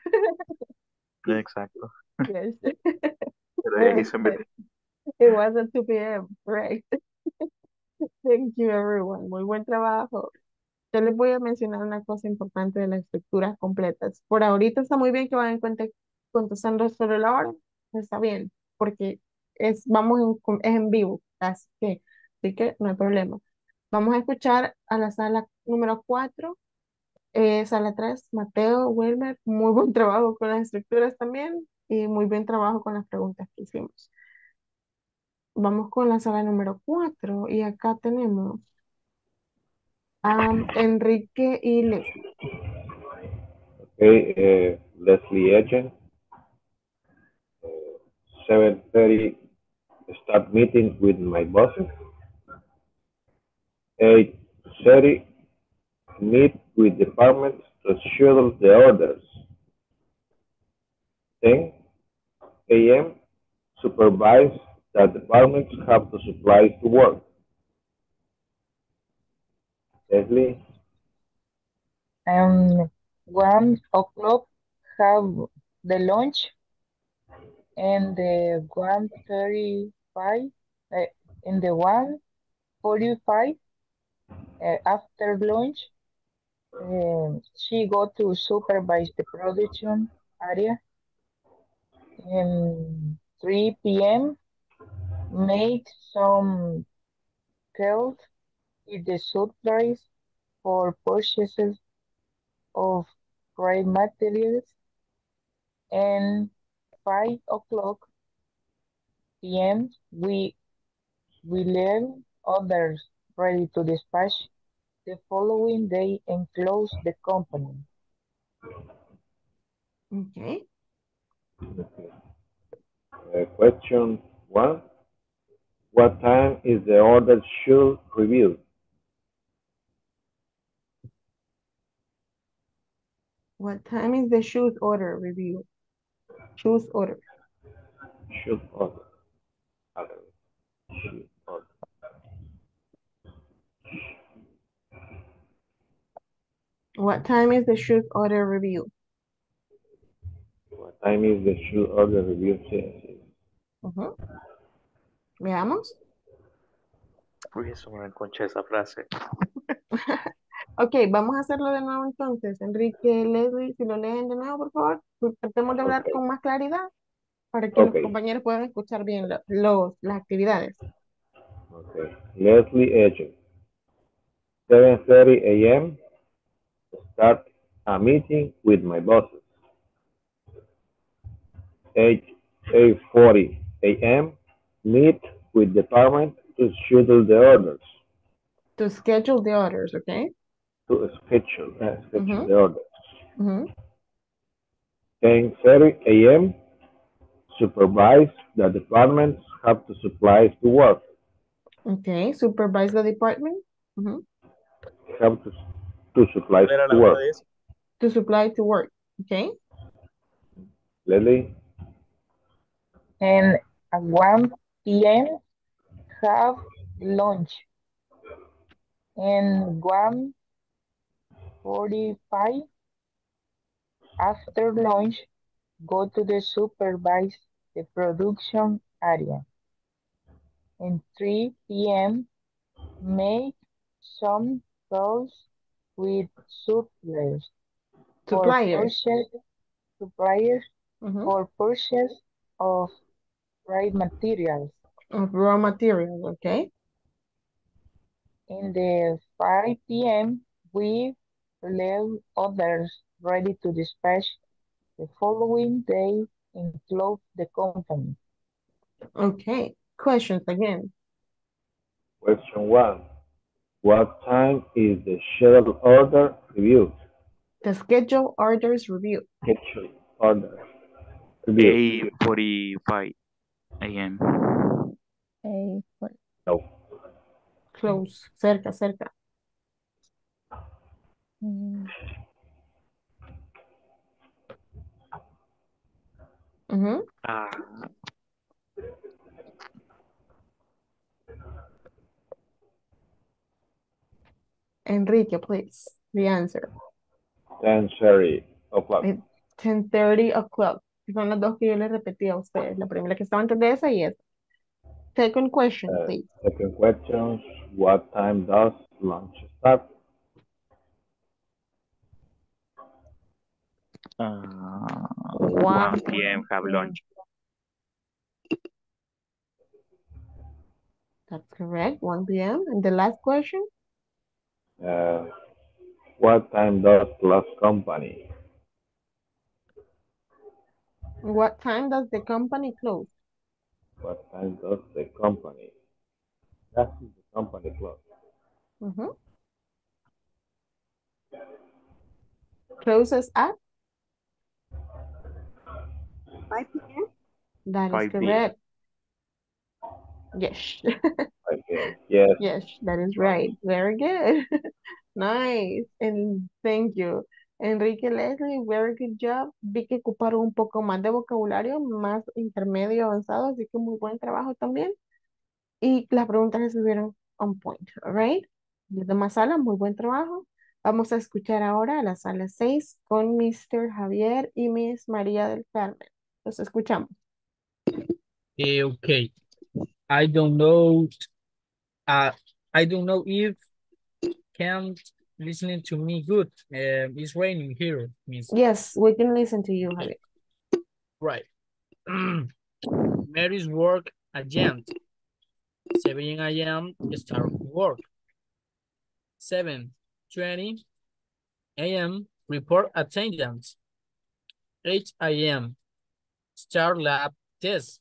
Exacto. Yes. Pero de ahí se me... It was at 2 p.m. Right. Thank you, everyone. Muy buen trabajo. Yo les voy a mencionar una cosa importante de las estructuras completas. Por ahorita está muy bien que vayan contestando sobre la hora. Está bien, porque es en vivo, así que no hay problema. Vamos a escuchar a la sala número 4. Sala 3, Mateo, Wilmer, muy buen trabajo con las estructuras también y muy buen trabajo con las preguntas que hicimos. Vamos con la sala número 4 y acá tenemos a Enrique y Leslie. Okay, Leslie Agent, 7:30 start meeting with my bosses. 8:30 meet with departments to schedule the orders. 10 a.m. supervise that departments have the supplies to work. Leslie, 1 o'clock have the lunch and the 1:35 in the 1:45 after lunch she go to supervise the production area. And 3 p.m. make some calls with the suppliers for purchases of raw materials. And 5 o'clock p.m. we leave others ready to dispatch the following day and close the company. Okay. question 1. What time is the order should review? What time is the shoes order review? Shoes order. Should order. Should order. What time is the shoes order review? What time is the should order review? Sí. Ujú. Veamos. Resumen, concha esa frase. Ok, vamos a hacerlo de nuevo entonces. Enrique, Leslie, si lo leen de nuevo, por favor. Tratemos de hablar Okay. con más claridad para que los Okay. compañeros puedan escuchar bien las actividades. Okay. Leslie Agent, 7:30 a.m. start a meeting with my bosses. 8:40 a.m. meet with department to schedule the orders. To schedule the orders, okay? To schedule Mhm. the orders. Mhm. 10:30 a.m. supervise the departments have the supplies to work. Okay, supervise the department. Mhm. Have to supplies ¿Cuál era to la hora work. de eso? To supply to work, okay? Leslie, And at 1 p.m. have lunch. And 1:45 after lunch go to the supervise the production area. And 3 p.m. make some calls with suppliers for Suppliers. suppliers Mhm. for purchase of raw materials. Of raw materials, okay? In the 5 p.m. we leave others ready to dispatch the following day and close the company. Okay, questions again. question 1. What time is the schedule order review? The schedule orders review. Schedule order review. 8:45 a.m. No. Close, cerca, cerca. Mhm. Ah, Enrique, please, the answer. 10:30 o'clock. 10:30 o'clock. Son las dos que yo les repetí a ustedes. La primera que estaba antes de esa y esa. Second question, please. Second question, what time does lunch start? 1 p.m. have lunch. That's correct, 1 p.m. And the last question? What time does last company? What time does the company close? What time does the company? That is the company close. Mhm. Closes at? 5 p.m. That is 5 p.m. correct. Yes. Okay. Yes. Yes, that is right. Very good. Nice. And thank you. Enrique Leslie, very good job. Vi que ocuparon un poco más de vocabulario, más intermedio avanzado, así que muy buen trabajo también. Y las preguntas estuvieron on point, right? Los demás salas, muy buen trabajo. Vamos a escuchar ahora a la sala 6 con Mr. Javier y Miss María del Carmen. Los escuchamos. Okay. I don't know. I don't know if can't listening to me good. It's raining here, Miss. Yes, we can listen to you, Javier. Right. Mary's work agent. 7 a.m. start work. 7:20 a.m. report attendance. 8 a.m. start lab test.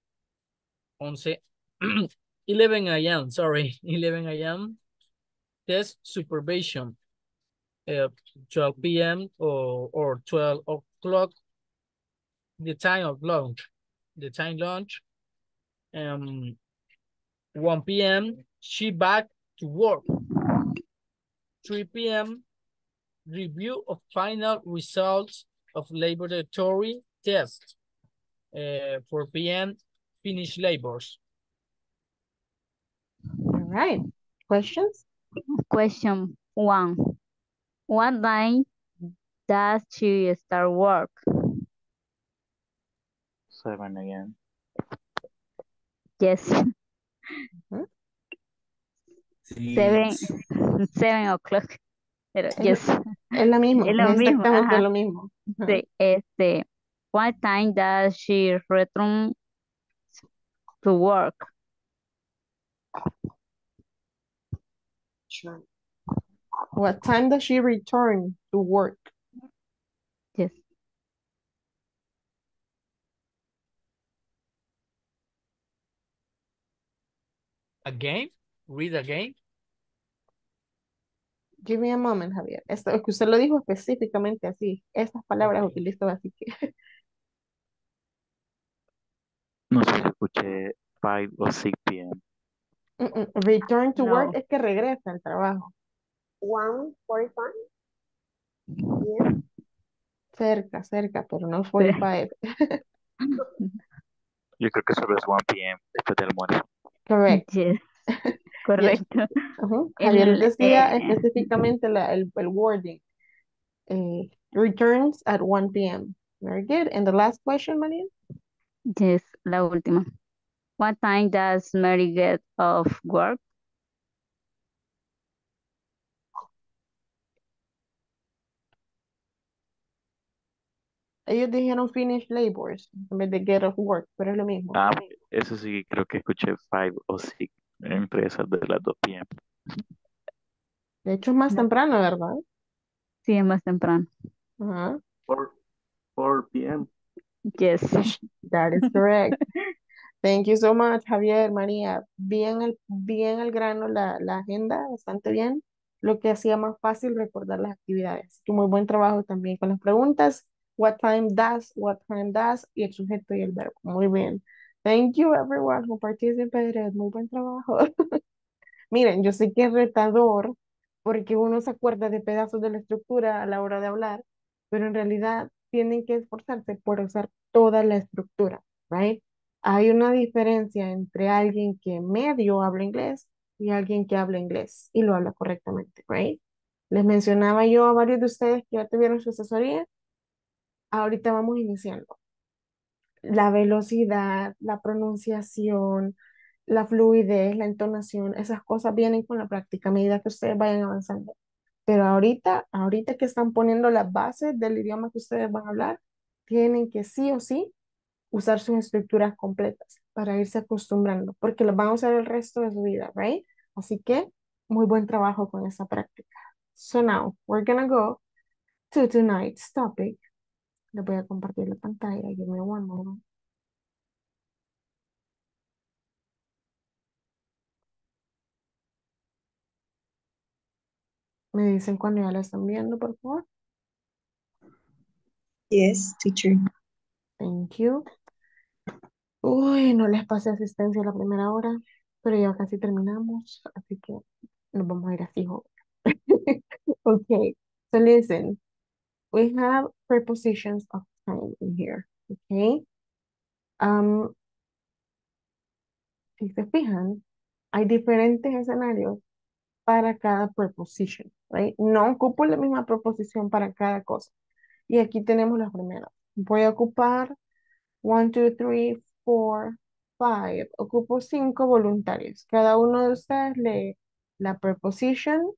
11 a.m. Sorry, 11 a.m. test supervision. 12 p.m. or 12 o'clock, the time of lunch. The time lunch. 1 p.m. she back to work. 3 p.m. review of final results of laboratory test. 4 p.m. finish labors. All right. Questions? Question 1. What time does she start work? 7 a.m. Yes. Mhm. 7 o'clock. Pero Es, yes. es lo mismo, Es lo es mismo. exactamente Ajá. lo mismo. Ajá. Sí, what time does she return to work? Sure. What time does she return to work? Yes. Again, read again. Give me a moment, Javier. Esto es que usted lo dijo específicamente así. Estas palabras Ok. utilizo así que. No sé si escuché 5 o 6 p.m. Return to work No. es que regresa al trabajo. 1:45 p.m. Cerca, cerca, pero no 45. Yo creo que solo es 1 p.m. después del almuerzo. Correct. Yes. Yes. Correcto. Javier decía Eh, específicamente el wording. Returns at 1 p.m. Very good. And the last question, María? yes, la última. What time does Mary get off work? Ellos dijeron finish labors en vez de get off work, pero es lo mismo. Ah, eso sí, creo que escuché 5 o 6 entre esas de las 2 p.m. De hecho, es más temprano, ¿verdad? Sí, es más temprano. Ajá. 4 p.m. Yes. That is correct. Thank you so much, Javier, María. Bien al grano la agenda, bastante bien. Lo que hacía más fácil recordar las actividades. Así que muy buen trabajo también con las preguntas. What time does, y el sujeto y el verbo. Muy bien. Thank you, everyone who participated. Muy buen trabajo. Miren, yo sé que es retador porque uno se acuerda de pedazos de la estructura a la hora de hablar, pero en realidad tienen que esforzarse por usar toda la estructura, right? Hay una diferencia entre alguien que medio habla inglés y alguien que habla inglés y lo habla correctamente, right? Les mencionaba yo a varios de ustedes que ya tuvieron su asesoría. Ahorita vamos iniciando. La velocidad, la pronunciación, la fluidez, la entonación, esas cosas vienen con la práctica a medida que ustedes vayan avanzando. Pero ahorita que están poniendo las bases del idioma que ustedes van a hablar, tienen que sí o sí usar sus estructuras completas para irse acostumbrando, porque las van a usar el resto de su vida, ¿right? Así que muy buen trabajo con esa práctica. So now we're gonna go to tonight's topic. Les voy a compartir la pantalla. Give me one moment. Me dicen cuando ya la están viendo, por favor. Yes, teacher. Thank you. Uy, no les pasé asistencia la primera hora, pero ya casi terminamos, así que nos vamos a ir así, joven. Okay, so listen. We have prepositions of time in here, okay? Si se fijan, hay diferentes escenarios para cada preposition, right? No ocupo la misma preposición para cada cosa. Y aquí tenemos las primeras. Voy a ocupar 1, 2, 3, 4, 5. Ocupo 5 voluntarios. Cada uno de ustedes lee la preposition,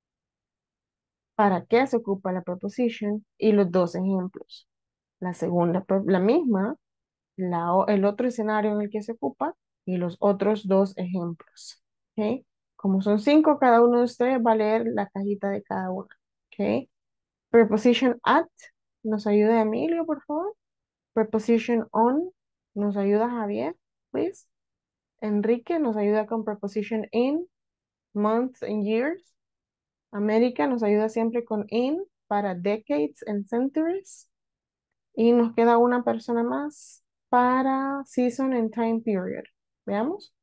para qué se ocupa la preposition y los dos ejemplos. La segunda, la misma, el otro escenario en el que se ocupa y los otros dos ejemplos. ¿Ok? Como son 5, cada uno de ustedes va a leer la cajita de cada uno. ¿Ok? Preposition at, nos ayuda Emilio, por favor. Preposition on, nos ayuda Javier, please. Enrique nos ayuda con preposition in, months and years. América nos ayuda siempre con in para decades and centuries. Y nos queda una persona más para season and time period. Veamos.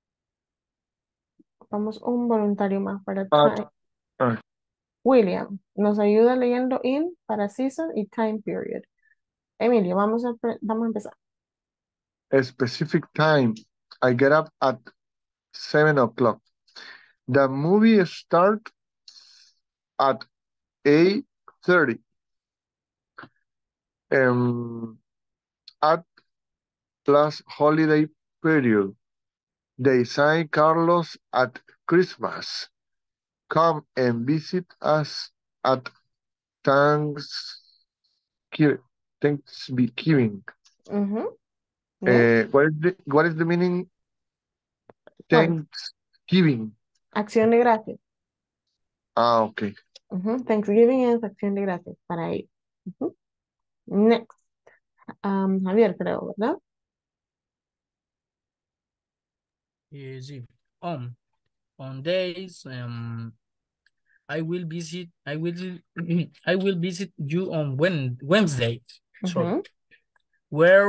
Vamos un voluntario más para time. William nos ayuda leyendo in para season y time period. Emilio, vamos a empezar. A specific time. I get up at 7 o'clock. The movie starts at 8:30. At plus holiday period. They say Carlos at Christmas. Come and visit us at Thanksgiving. Yeah. What is the meaning? Thanksgiving. Acción de gracias. Okay. Thanksgiving es acción de gracias para ellos. Next. Javier, creo, ¿verdad? Sí. On days, I will visit I will visit you on Wednesday. Sorry. Where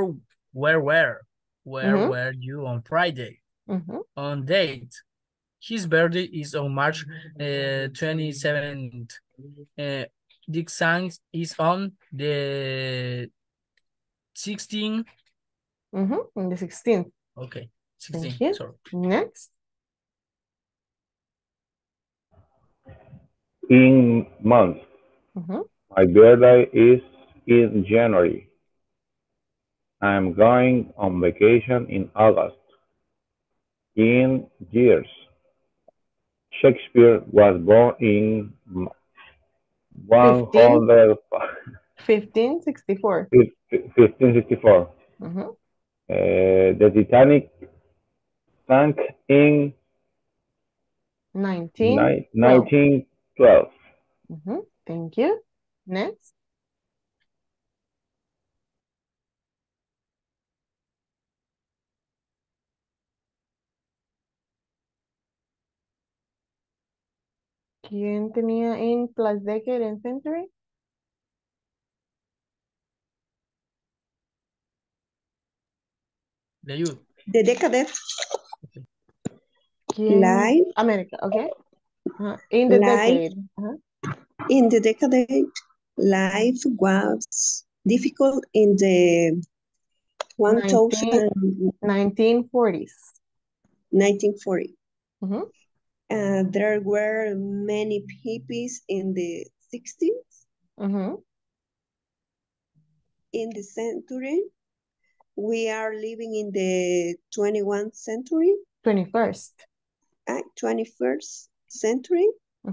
were you on Friday? On date. His birthday is on March 27th. The exam is on the 16th. On the 16th. Okay. 16th. Thank you. Sorry. Next. In months. My birthday is in January. I'm going on vacation in August. In years. Shakespeare was born in 1564. 1564. The Titanic sank in 1912. Thank you. Next. ¿Quién tenía in plus decade and century? The decade. Life. America, okay. In the decade. In the decade, life was difficult in the 1940s. 1940. There were many hippies in the 60s. In the century, we are living in the 21st century. 21st. 21st century.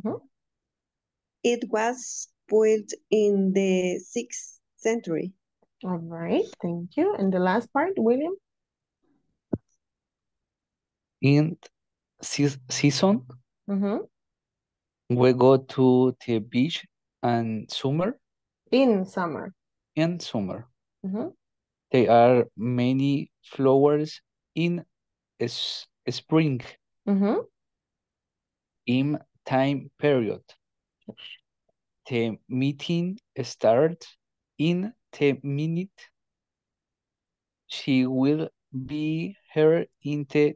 It was built in the 6th century. All right, thank you. And the last part, William? In season, We go to the beach and summer In summer. and summer. Ujú. There are many flowers in spring Ujú. in time period. The meeting starts in 10 minutes. She will be here in the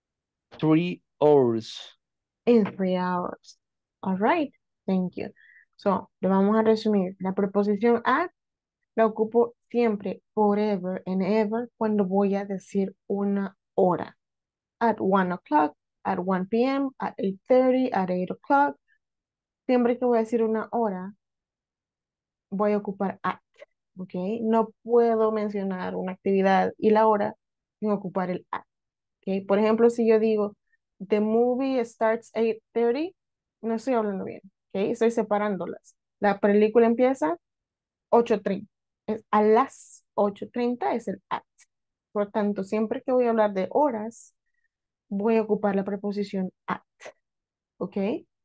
3 hours. In 3 hours. All right. Thank you. So, lo vamos a resumir. La preposición at la ocupo siempre, forever and ever, cuando voy a decir una hora. At 1 o'clock, at 1 p.m., at 8:30, at 8 o'clock. Siempre que voy a decir una hora, voy a ocupar at. ¿Ok? No puedo mencionar una actividad y la hora sin ocupar el at. ¿Ok? Por ejemplo, si yo digo, the movie starts 8:30, no estoy hablando bien. ¿Ok? Estoy separándolas. La película empieza 8:30. A las 8:30 es el at. Por tanto, siempre que voy a hablar de horas, voy a ocupar la preposición at. ¿Ok?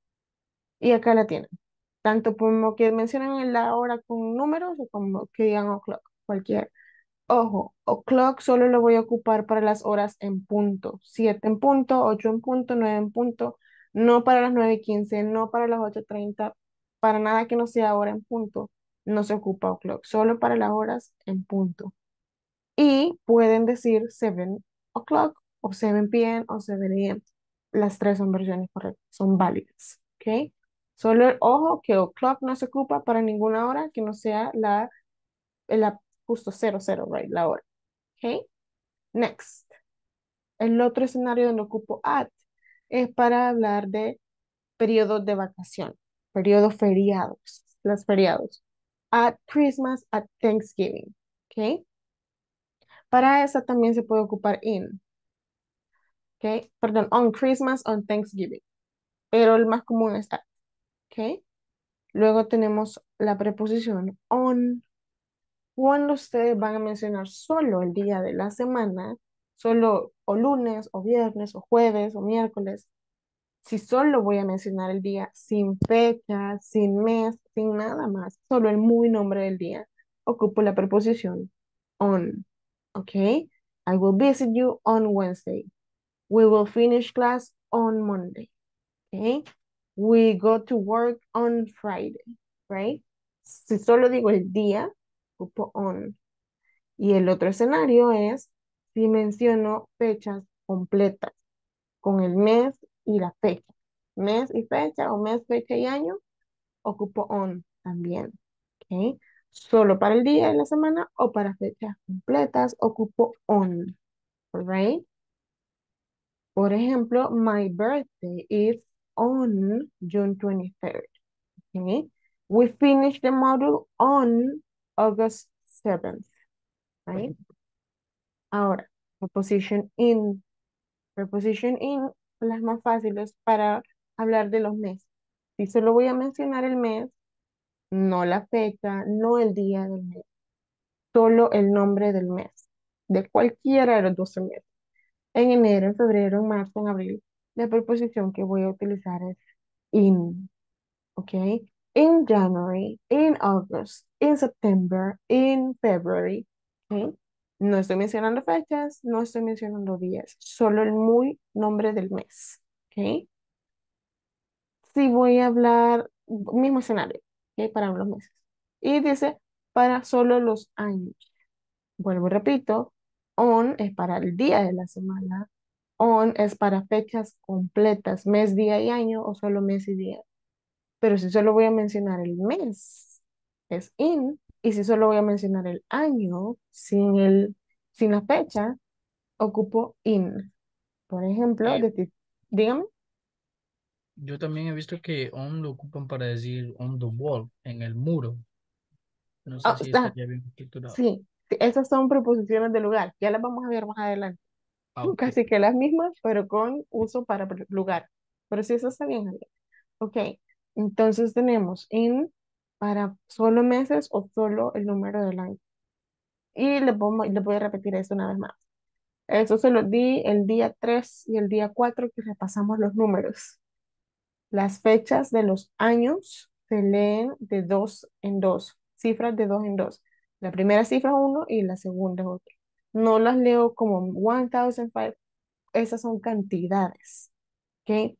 Y acá la tienen. Tanto como que mencionan en la hora con números o como que digan o'clock, cualquier. Ojo, o'clock solo lo voy a ocupar para las horas en punto. 7 en punto, 8 en punto, 9 en punto. No para las 9:15, no para las 8:30. Para nada que no sea hora en punto. No se ocupa o'clock, solo para las horas en punto. Y pueden decir 7 o'clock o 7 p.m. o 7 a.m. Las tres son versiones correctas, son válidas. ¿Ok? Solo ojo que o'clock no se ocupa para ninguna hora que no sea la justo 00, right? La hora. ¿Ok? Next. El otro escenario donde ocupo at es para hablar de periodos de vacación, periodos feriados, los feriados. At Christmas, at Thanksgiving. ¿Ok? Para esa también se puede ocupar in. ¿Ok? Perdón, on Christmas, on Thanksgiving. Pero el más común es at. ¿Ok? Luego tenemos la preposición on. Cuando ustedes van a mencionar solo el día de la semana, solo o lunes o viernes o jueves o miércoles, si solo voy a mencionar el día sin fecha, sin mes, sin nada más, solo el muy nombre del día, ocupo la preposición on. ¿Ok? I will visit you on Wednesday. We will finish class on Monday. Okay. We go to work on Friday, right? Si solo digo el día, ocupo on. Y el otro escenario es si menciono fechas completas con el mes y la fecha. Mes y fecha o mes, fecha y año, ocupo on también. Okay. Solo para el día de la semana o para fechas completas, ocupo on. Right? Por ejemplo, my birthday is on June 23rd. Okay. We finished the module on August 7th. Right? Ahora, preposition in. Preposition in, las más fáciles para hablar de los meses. Si solo voy a mencionar el mes, no la fecha, no el día del mes, solo el nombre del mes, de cualquiera de los 12 meses. En enero, en febrero, en marzo, en abril, la preposición que voy a utilizar es in, ¿ok? In January, in August, in September, in February, ¿ok? No estoy mencionando fechas, no estoy mencionando días, solo el muy nombre del mes, ¿ok? Si voy a hablar, mismo escenario, ¿ok? Para los meses. Y dice, para solo los años. Vuelvo y repito, on es para el día de la semana, on es para fechas completas, mes, día y año o solo mes y día. Pero si solo voy a mencionar el mes, es in. Y si solo voy a mencionar el año sin la fecha, ocupo in. Por ejemplo, Eh, dígame. yo también he visto que on lo ocupan para decir on the wall, en el muro. No sé Ah, si está. estaría bien estructurado. Sí, esas son preposiciones de lugar. Ya las vamos a ver más adelante. Ah, ok. Casi que las mismas, pero con uso para lugar. Pero sí, eso está bien, Javier. Ok, entonces tenemos in para solo meses o solo el número del año. Y le voy a repetir esto una vez más. Eso se lo di el día 3 y el día 4 que repasamos los números. Las fechas de los años se leen de dos en dos, cifras de dos en dos. La primera cifra es uno y la segunda es otro. No las leo como 1005, esas son cantidades. ¿Ok?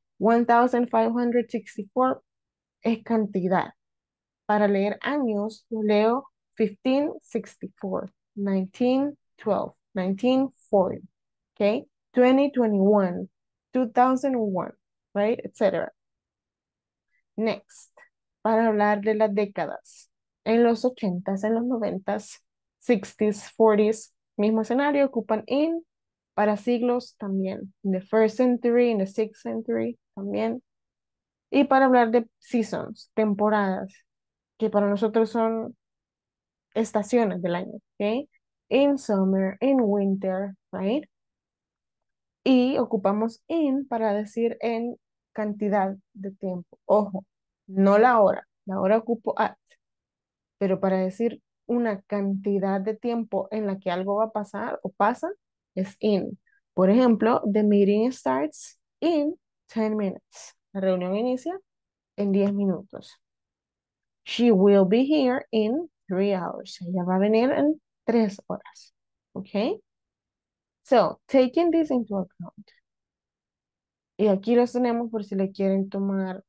1564 es cantidad. Para leer años, lo leo 1564, 1912, 1940, ¿ok? 2021, 2001, right? Etcétera. Next, para hablar de las décadas. En los 80s, en los 90s, 60s, 40s, mismo escenario, ocupan in. Para siglos también. In the first century, in the sixth century también. Y para hablar de seasons, temporadas, que para nosotros son estaciones del año, ¿ok? In summer, in winter, right? Y ocupamos in para decir en cantidad de tiempo. Ojo, no la hora ocupo at, pero para decir una cantidad de tiempo en la que algo va a pasar o pasa, es in. Por ejemplo, the meeting starts in 10 minutes. La reunión inicia en 10 minutos. She will be here in 3 hours. Ella va a venir en 3 horas. Okay? So, taking this into account. Y aquí los tenemos por si le quieren tomar.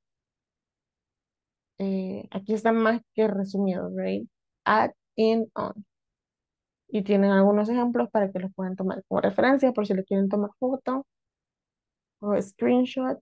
Aquí está más que resumido, right? At, in, on. Y tienen algunos ejemplos para que los puedan tomar como referencia por si le quieren tomar foto o screenshot.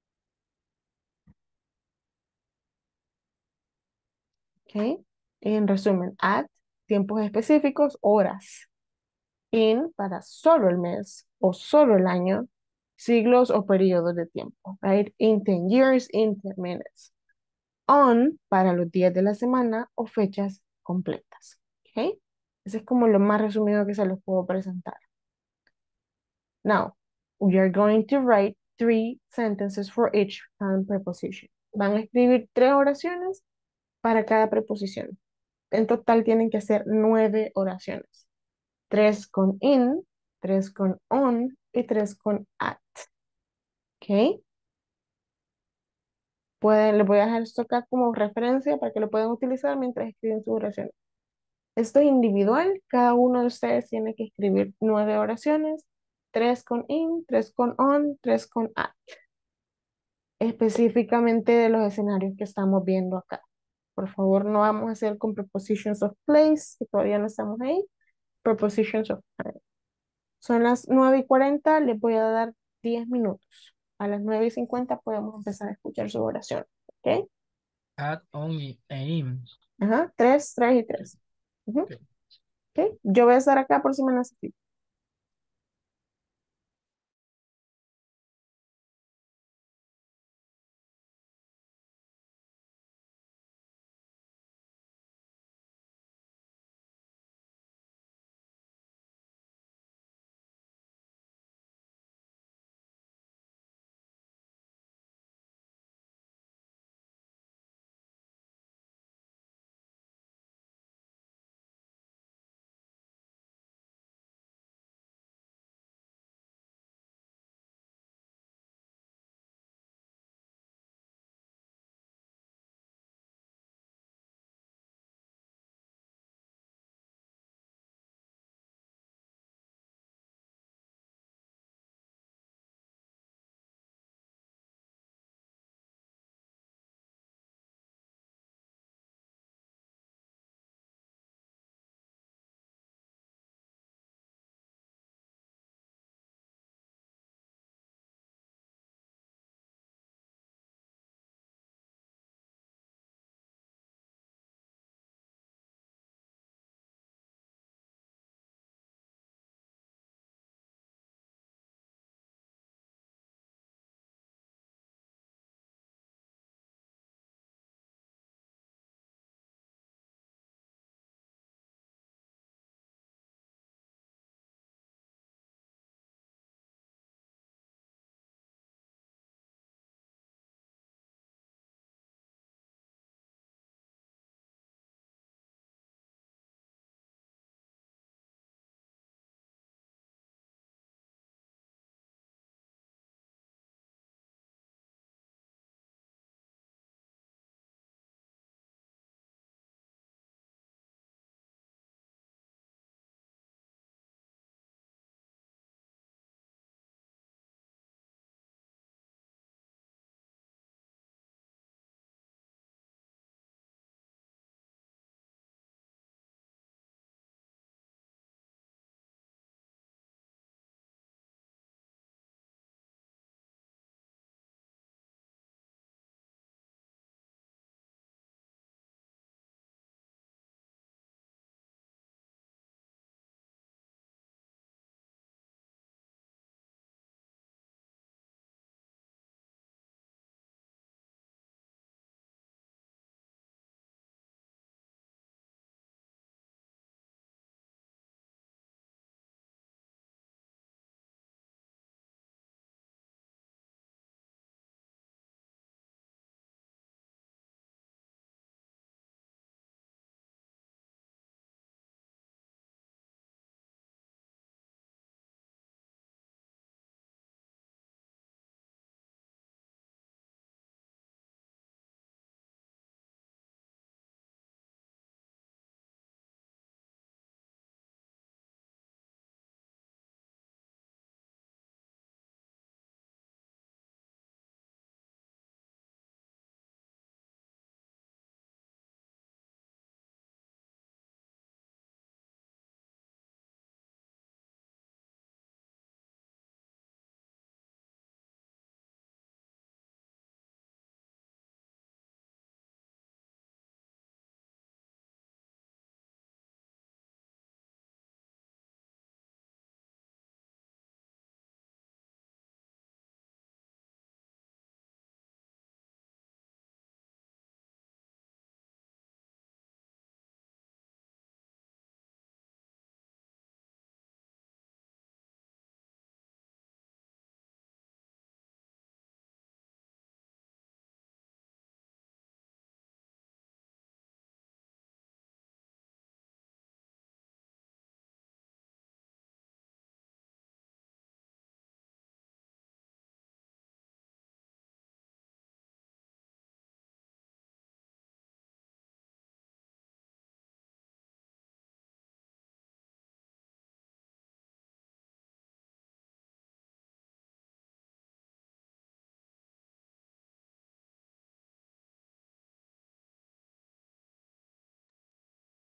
Ok. Y en resumen, at, tiempos específicos, horas. In, para solo el mes o solo el año, siglos o periodos de tiempo, right? In 10 years, in 10 minutes. On, para los días de la semana o fechas completas, ok. Ese es como lo más resumido que se los puedo presentar. Now, we are going to write 3 sentences for each time preposition. Van a escribir 3 oraciones para cada preposición. En total tienen que hacer 9 oraciones. 3 con in, 3 con on y 3 con at. ¿Ok? Les voy a dejar esto acá como referencia para que lo puedan utilizar mientras escriben su oración. Esto es individual, cada uno de ustedes tiene que escribir 9 oraciones, 3 con in, 3 con on, 3 con at. Específicamente de los escenarios que estamos viendo acá. Por favor, no vamos a hacer con prepositions of place, que todavía no estamos ahí. Prepositions of time. Son las 9:40, les voy a dar 10 minutos. A las 9:50 podemos empezar a escuchar su oración. ¿Ok? At, on, y aim. Ajá, 3, 3 y 3. Ujú. Ok. ¿Ok? Yo voy a estar acá por si me necesitan.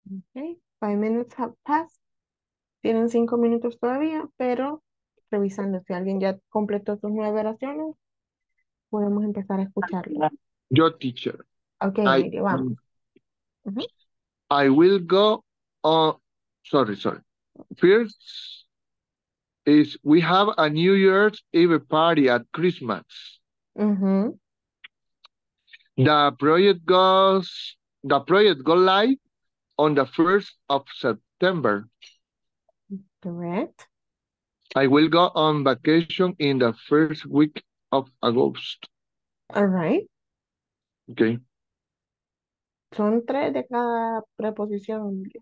Okay, 5 minutes have passed. Tienen 5 minutos todavía, pero revisando si alguien ya completó sus 9 oraciones, podemos empezar a escucharlo. Yo, teacher. Ok, I, Emilio, vamos. Ujú. I will go on. Sorry. First is we have a New Year's Eve party at Christmas. Ujú, The project go live on the 1st of September. correct. I will go on vacation in the first week of August. All right. Okay. Son 3 de cada preposición, Emilio.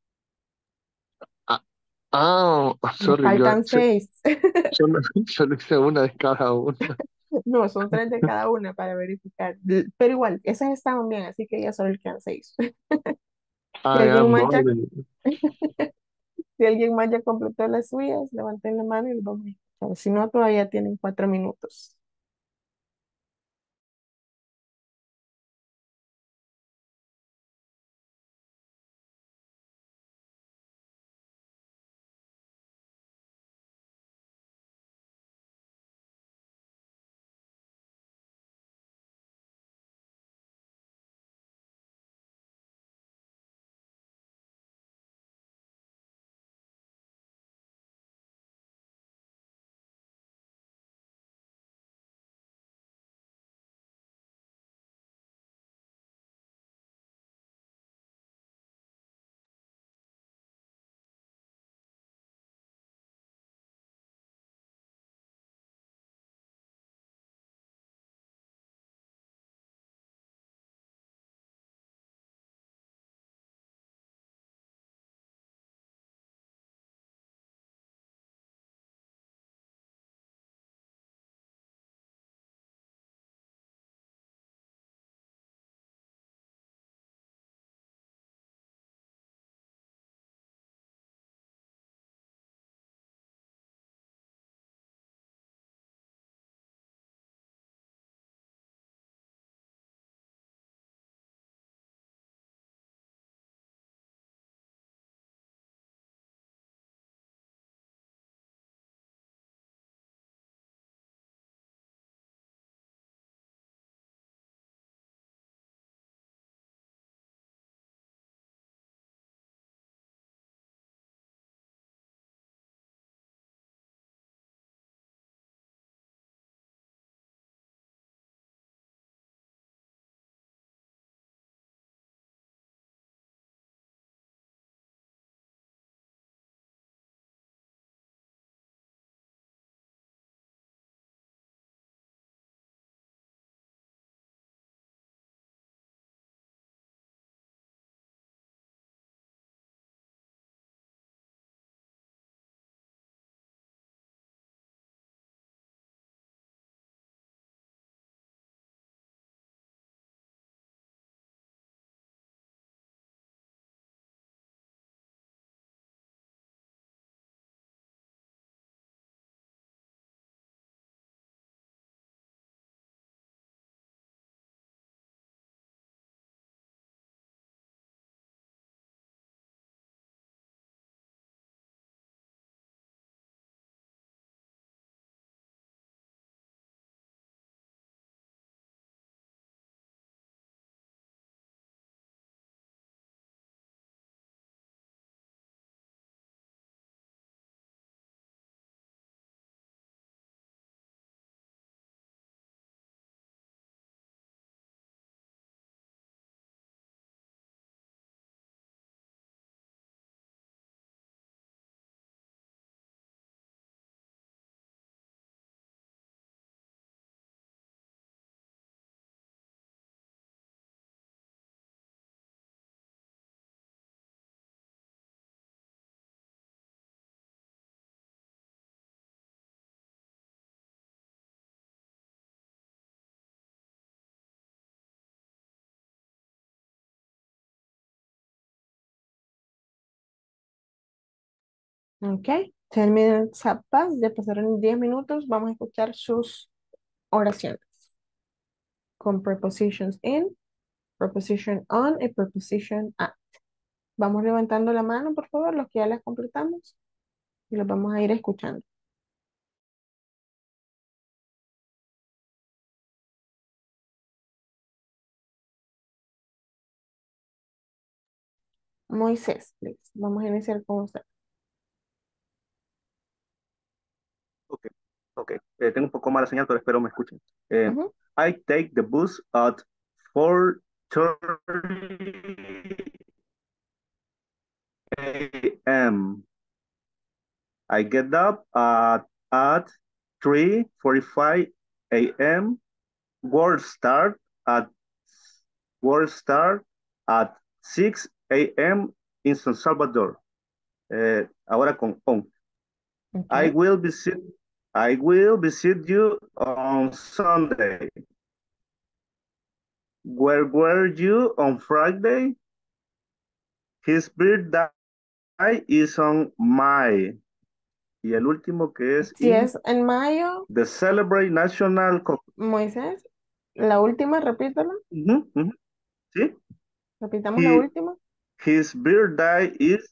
Me Sorry, yo faltan 6. solo hice una de cada una. No, son 3 de cada una para verificar. Pero igual, esas estaban bien, así que ya solo le quedan 6. Si I alguien am más ya, bored. si alguien más ya completó las suyas, levanten la mano y vamos a escuchar. Si no, todavía tienen 4 minutos. Ok, 10 minutes have passed. Ya pasaron 10 minutos. Vamos a escuchar sus oraciones con prepositions in, preposition on y preposition at. Vamos levantando la mano, por favor, los que ya las completamos. Y los vamos a ir escuchando. Moisés, please. Vamos a iniciar con usted. Ok, ok. Tengo un poco mala señal, pero espero me escuchen. Ujú. I take the bus at 4:30 a.m. I get up at 3:45 a.m. Work start at work start at 6 a.m. in San Salvador. Ahora con on. I Okay. will visit you on Sunday. Where were you on Friday? His birthday is on May. Y el último que es Si es en mayo, the celebrate national Moisés, la última, repítala. ¿Sí? Repitamos la última. His birthday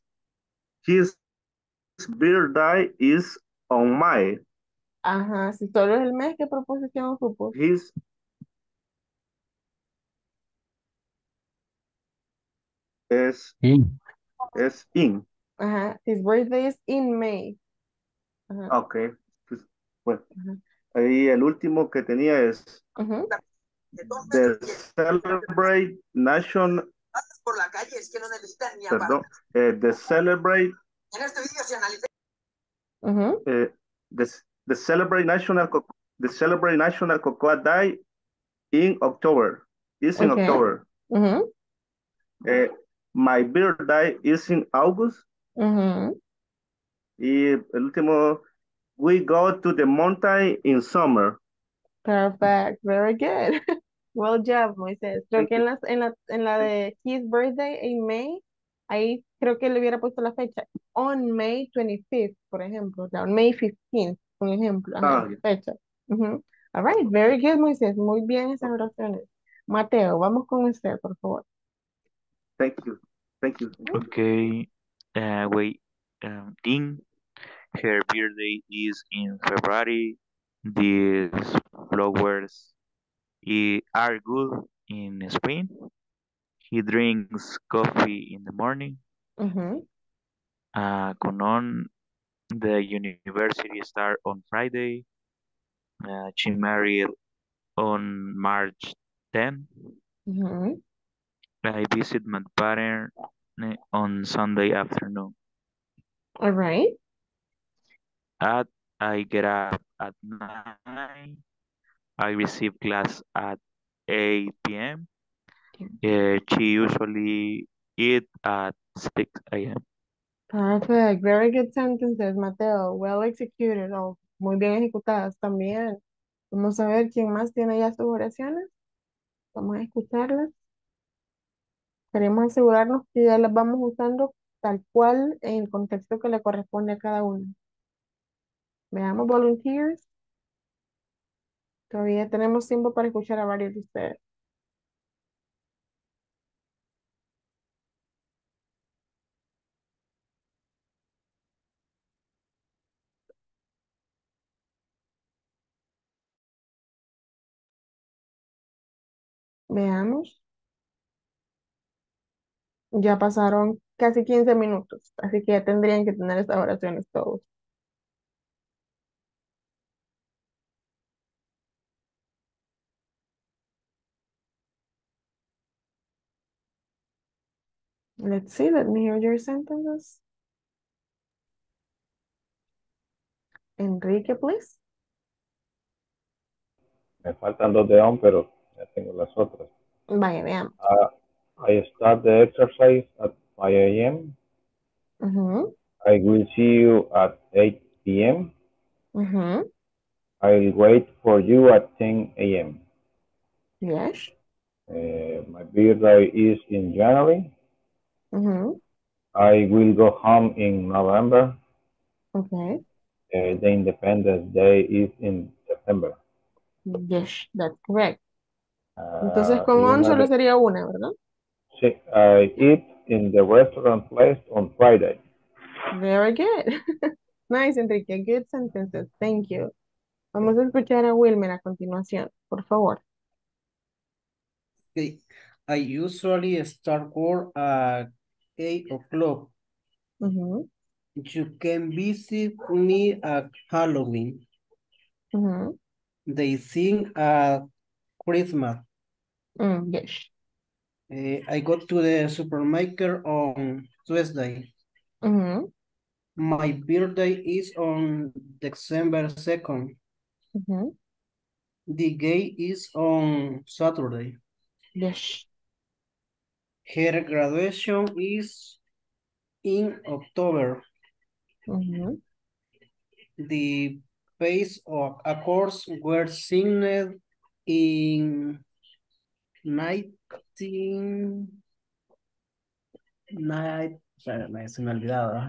is on May. Ajá, si solo es el mes, ¿qué proposición ocupo? Es in. Ajá, his birthday is in May. Ajá. Ok. Bueno, ahí el último que tenía es Ujú. the celebrate national. Perdón, the celebrate. Ujú. The celebrate national cocoa day in October. Is in Okay. October. Ujú. My birthday is in August. Ujú. Y el último, we go to the mountain in summer. Perfect, very good. Well job, Moisés. Creo que en la de his birthday in May, ahí creo que le hubiera puesto la fecha. On May 25th, por ejemplo. O sea, on May 15th, por ejemplo. Ajá, Yeah. fecha. Ujú. All right, very good, Moisés. Muy bien esas oraciones. Mateo, vamos con usted, por favor. Thank you. Okay. Wait. In her birthday is in February. These flowers are good in spring. He drinks coffee in the morning. Ujú. Conon, the university start on Friday. She married on March 10. Ujú. I visit my parents on Sunday afternoon. All right. I get up at 9. I receive class at 8 p.m. She usually eat at 6 a.m. Perfect. Very good sentences, Mateo. Well executed. Oh, muy bien ejecutadas también. Vamos a ver quién más tiene ya sus oraciones. Vamos a escucharlas. Queremos asegurarnos que ya las vamos usando tal cual en el contexto que le corresponde a cada uno. Veamos, volunteers. Todavía tenemos tiempo para escuchar a varios de ustedes. Veamos. Ya pasaron casi 15 minutos, así que ya tendrían que tener estas oraciones todos. Let's see, let me hear your sentences. Enrique, please. Me faltan dos de on, pero ya tengo las otras. Vaya, veamos. I start the exercise at 5 a.m. Ujú, I will see you at 8 p.m. ujú. I'll wait for you at 10 a.m. Yes. My birthday is in January. Ujú. I will go home in November. Okay. The Independence Day is in September. Yes, that's correct. Entonces con Y on una solo de, sería una, ¿verdad? sí, I eat in the restaurant place on Friday. Very good. Nice, Enrique. Good sentences. Thank you. Vamos a escuchar a Wilmer a continuación, por favor. Okay. I usually start work at 8 o'clock. Ujú, You can visit me at Halloween. ujú, They sing at Christmas. yes. I go to the supermarket on Tuesday. Ujú, My birthday is on December 2nd. ujú, The game is on Saturday. yes. Her graduation is in October. Ujú, The pace of accords were signed in 19... Espérame, se me ha olvidado.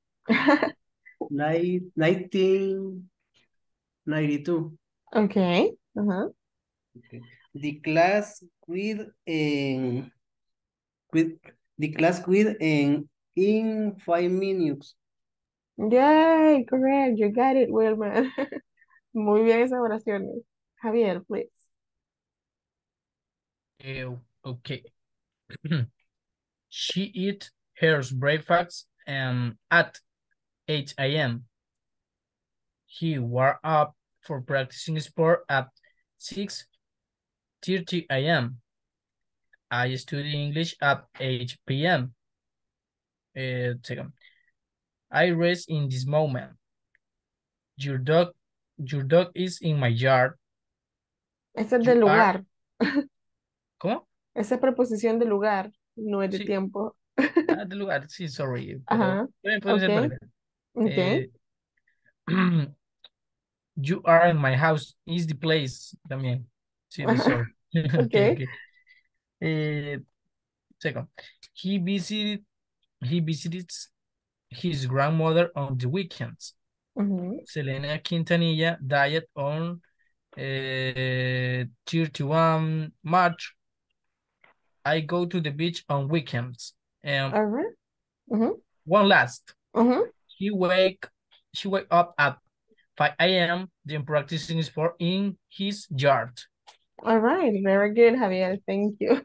1992. Okay. Ajá. Okay. The class quit in 5 minutes. Yay, correct. You got it, Wilmer. Muy bien esas oraciones. Javier, please. Okay. She eat her breakfast at 8 a.m. He were up for practicing sport at 6:30 a.m. I study English at 8 p.m. Second. I rest in this moment. Your dog is in my yard. Ese es de You are... lugar. ¿Cómo? Esa es preposición de lugar, no es de Sí. tiempo. De lugar, sí, sorry, pero Ajá. también puede ser Okay. presente. Okay. You are in my house is the place también. Sí, de sorry. Okay, Okay. okay. Second, he visits his grandmother on the weekends. Ujú. Selena Quintanilla died on 31 March. I go to the beach on weekends. All right. Ujú. One last. Ujú. She wake up at 5 a.m. then practicing sport in his yard. All right. Very good, Javier. Thank you.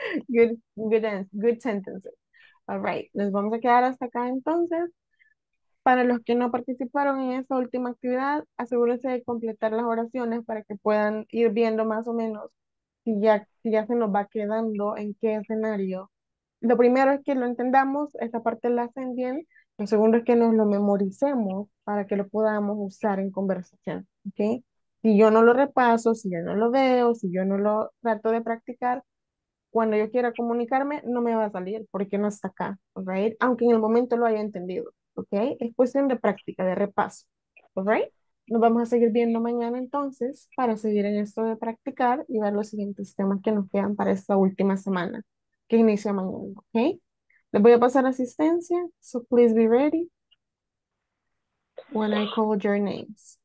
Good sentences. All right. Nos vamos a quedar hasta acá entonces. Para los que no participaron en esta última actividad, asegúrense de completar las oraciones para que puedan ir viendo más o menos si ya se nos va quedando en qué escenario. Lo primero es que lo entendamos, esa parte la hacen bien. Lo segundo es que nos lo memoricemos para que lo podamos usar en conversación, ¿ok? Si yo no lo repaso, si yo no lo veo, si yo no lo trato de practicar, cuando yo quiera comunicarme, no me va a salir porque no está acá, ¿right? Aunque en el momento lo haya entendido, ¿ok? Es cuestión de práctica, de repaso, ¿right? Nos vamos a seguir viendo mañana entonces para seguir en esto de practicar y ver los siguientes temas que nos quedan para esta última semana que inicia mañana, ¿ok? Les voy a pasar asistencia, so please be ready when I call your names.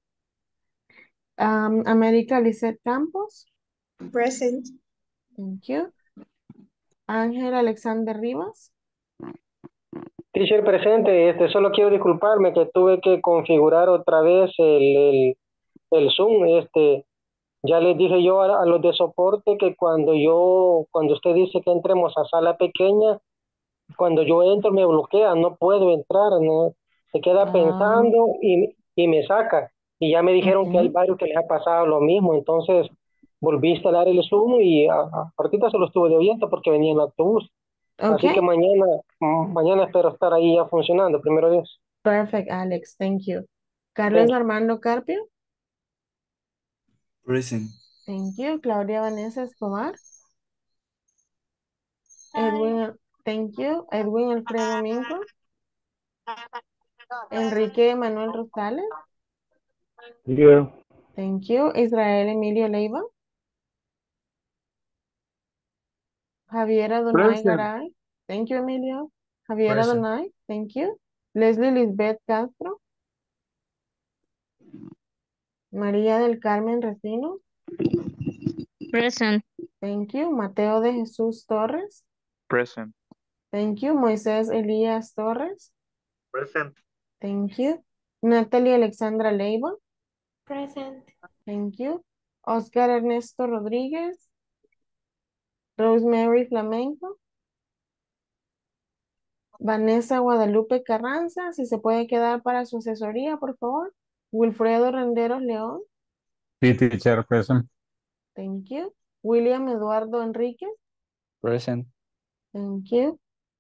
América Lizeth Campos. Present. Thank you. Ángel Alexander Rivas. Teacher presente, solo quiero disculparme que tuve que configurar otra vez el Zoom, ya les dije yo a los de soporte que cuando usted dice que entremos a sala pequeña, cuando yo entro me bloquea, no puedo entrar, no, se queda pensando y me saca, y ya me dijeron que hay varios que les ha pasado lo mismo, entonces volví a instalar el Zoom y ahorita se lo estuve de oyendo porque venía en el autobús. Así que mañana espero estar ahí ya funcionando, primero Dios. Perfect, Alex. Thank you. Carlos Armando Carpio. Present. Thank you. Claudia Vanessa Escobar. Edwin, thank you. Edwin Alfredo Mingo. Enrique Manuel Rosales. Here. Thank you. Israel Emilio Leiva. Javier Adonai Present. Garay. Thank you, Emilio. Javier Present. Adonai. Thank you. Leslie Lisbeth Castro. María del Carmen Recino. Present. Thank you. Mateo de Jesús Torres. Present. Thank you. Moisés Elías Torres. Present. Thank you. Natalie Alexandra Leiva. Present. Thank you. Oscar Ernesto Rodríguez. Rosemary Flamenco. Vanessa Guadalupe Carranza, si se puede quedar para su asesoría, por favor. Wilfredo Renderos León. Sí, teacher, present. Thank you. William Eduardo Enríquez. Present. Thank you.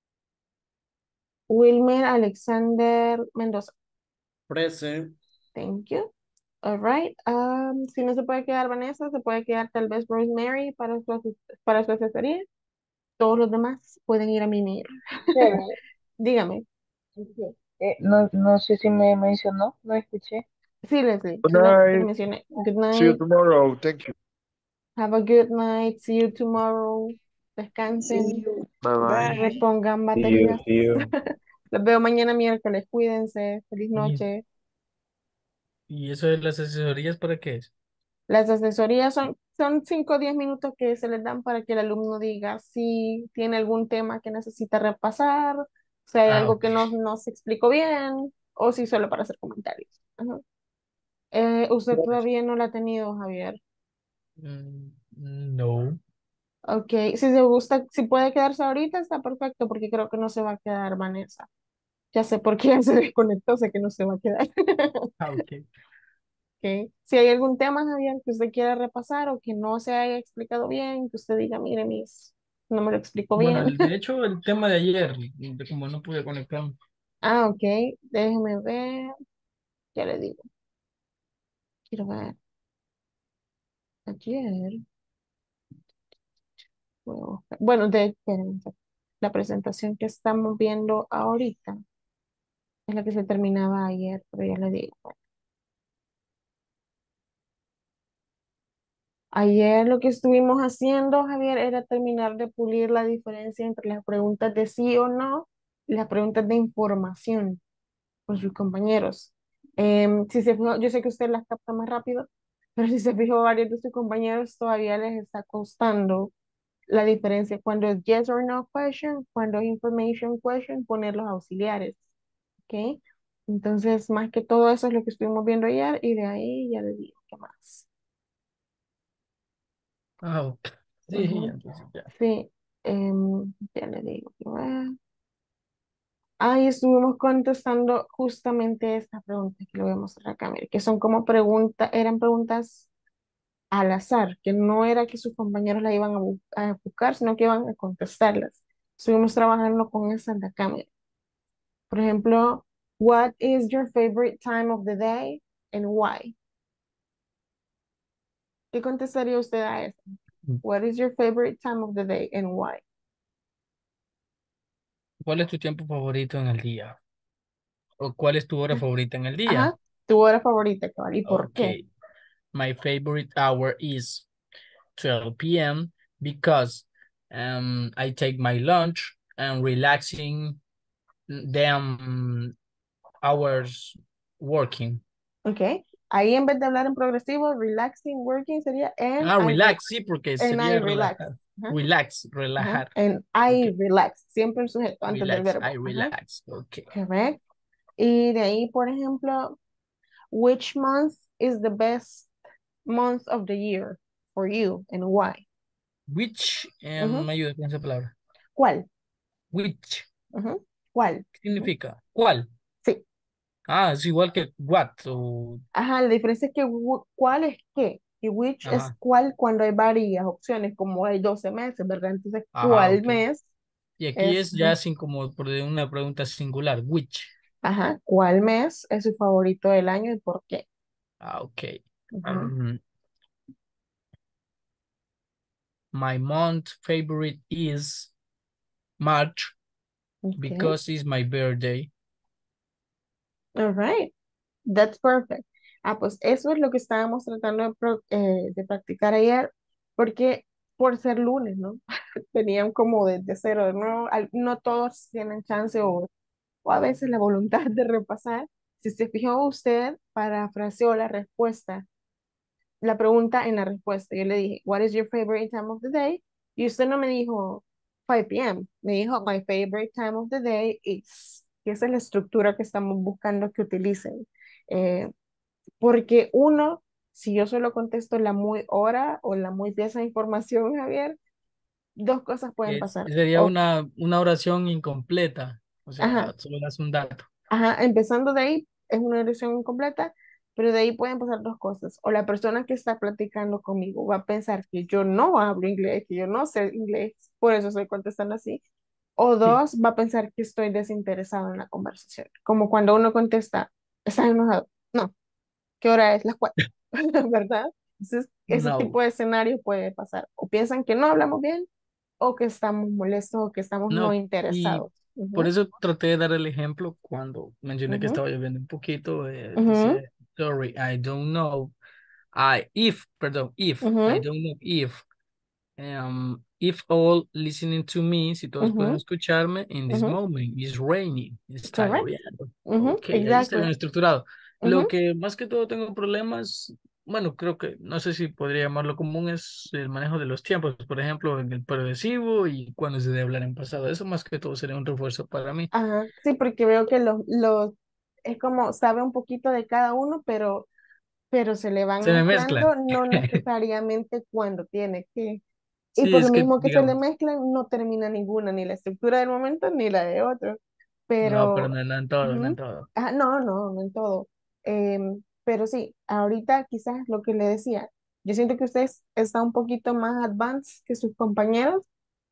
Wilmer Alexander Mendoza. Present. Thank you. All right. Si no se puede quedar Vanessa, se puede quedar tal vez Rosemary para su asesoría. Todos los demás pueden ir a mimir. Chévere. Dígame. No, no sé si me mencionó, no escuché. Sí, Leslie. Good Te night. mencioné. Good See you night. tomorrow. Thank you. Have a good night. See you tomorrow. See Descansen. you. Bye bye. Repongan See you, baterías. see you. Los veo mañana miércoles. Cuídense. Feliz noche. ¿Y eso de las asesorías para qué es? Las asesorías son 5 o 10 minutos que se les dan para que el alumno diga si tiene algún tema que necesita repasar, si hay Ah, algo ok. que no se explicó bien, o si solo para hacer comentarios. Ajá. Usted todavía no la ha tenido, Javier. No. Ok, si se gusta, si puede quedarse ahorita, está perfecto, porque creo que no se va a quedar Vanessa. Ya sé por qué ya se desconectó, sé que no se va a quedar. Ah, ok. Ok. Si hay algún tema, Javier, que usted quiera repasar o que no se haya explicado bien, que usted diga, mire, no me lo explico Bueno, bien. de hecho, el tema de ayer, de como no pude conectarme. Ah, ok, déjeme ver, ya le digo, quiero ver, ayer, voy a buscar. Bueno, espérenme, la presentación que estamos viendo ahorita es la que se terminaba ayer, pero ya le digo. Ayer lo que estuvimos haciendo, Javier, era terminar de pulir la diferencia entre las preguntas de sí o no y las preguntas de información con sus compañeros. Si se fijó, yo sé que usted las capta más rápido, pero si se fijó, varios de sus compañeros todavía les está costando la diferencia cuando es yes or no question, cuando es information question, poner los auxiliares. ¿Ok? Entonces, más que todo eso es lo que estuvimos viendo ayer y de ahí ya le digo qué más. Ah, ok. Sí, Ujú. entonces ya. Sí, ya le digo qué más. Ahí estuvimos contestando justamente esta pregunta que le voy a mostrar acá, mire, que son como preguntas, eran preguntas al azar, que no era que sus compañeros la iban a buscar, sino que iban a contestarlas. Estuvimos trabajando con esas de acá, mire. Por ejemplo, what is your favorite time of the day and why? ¿Qué contestaría usted a eso? What is your favorite time of the day and why? ¿Cuál es tu tiempo favorito en el día? ¿O cuál es tu hora favorita en el día? Ajá, tu hora favorita, cabal, ¿y por qué? Okay. My favorite hour is 12 p.m. because I take my lunch and relaxing them hours working. Ok, ahí en vez de hablar en progresivo, relaxing, working sería Ah, relax, sí, porque and I sería relax. relajar. Ajá, Relax, ajá, relajar. and I Okay. relax, siempre el sujeto antes del Relax, I verbo. Ajá, relax. Okay. correct. Y de ahí, por ejemplo, which month is the best month of the year for you and why? Which, Ujú. me ayuda con esa palabra. ¿Cuál? Which, Ujú. ¿Cuál? ¿qué significa? ¿Cuál? Sí. Ah, es igual que what o... Ajá, la diferencia es que cuál es qué y which es Ajá. cuál cuando hay varias opciones, como hay 12 meses, ¿verdad? Entonces, Ajá, ¿cuál ok. mes Y aquí es? es ya sin como por una pregunta singular. Which. Ajá, ¿cuál mes es su favorito del año y por qué? Ah, ok. Ujú. My month favorite is March Okay, because it's my birthday. all right, that's perfect. Ah, pues eso es lo que estábamos tratando de practicar ayer, porque por ser lunes, ¿no? Tenían como desde cero, ¿no? No todos tienen chance o a veces la voluntad de repasar. Si se fijó usted, parafraseó la respuesta, la pregunta en la respuesta. Yo le dije, what is your favorite time of the day? Y usted no me dijo 5 p.m. Me dijo, my favorite time of the day is, que esa es la estructura que estamos buscando que utilicen. Eh, Porque uno, si yo solo contesto la muy hora o la muy pieza de información, Javier, dos cosas pueden pasar. Sería O, una oración incompleta. O ajá, sea, solo das un dato. ajá, empezando de ahí, es una oración incompleta, pero de ahí pueden pasar dos cosas. O la persona que está platicando conmigo va a pensar que yo no hablo inglés, que yo no sé inglés, por eso estoy contestando así. O Sí. dos, va a pensar que estoy desinteresado en la conversación. Como cuando uno contesta, ¿estás enojado? No. ¿Qué hora es? Las 4, ¿verdad? Entonces, ese tipo No. de escenario puede pasar. O piensan que no hablamos bien, o que estamos molestos, o que estamos no No. Y interesados. por Ujú, eso traté de dar el ejemplo cuando mencioné que ujú, estaba lloviendo un poquito. ujú, Dice, sorry, I don't know. If, I ujú, don't know if all listening to me, si todos pueden ujú, escucharme, in this ujú. moment, it's raining, está Correct. lloviendo. Ujú, Ok, ahí está bien exactly. estructurado. Lo Ujú. que más que todo tengo problemas, bueno, creo que, no sé si podría llamarlo común, es el manejo de los tiempos, por ejemplo, en el progresivo y cuando se debe hablar en pasado. Eso más que todo sería un refuerzo para mí. Ajá, sí, porque veo que es como sabe un poquito de cada uno, pero se le van Se me mezclan. mezclando, no necesariamente cuando tiene que. Y Sí, por lo es que, mismo que se le digamos, mezclan, no termina ninguna, ni la estructura del momento, ni la de otro. no, pero Pero, no, no en todo, no en ujú, todo. no, no, no en todo. Pero sí, ahorita quizás lo que le decía, yo siento que usted está un poquito más advanced que sus compañeros,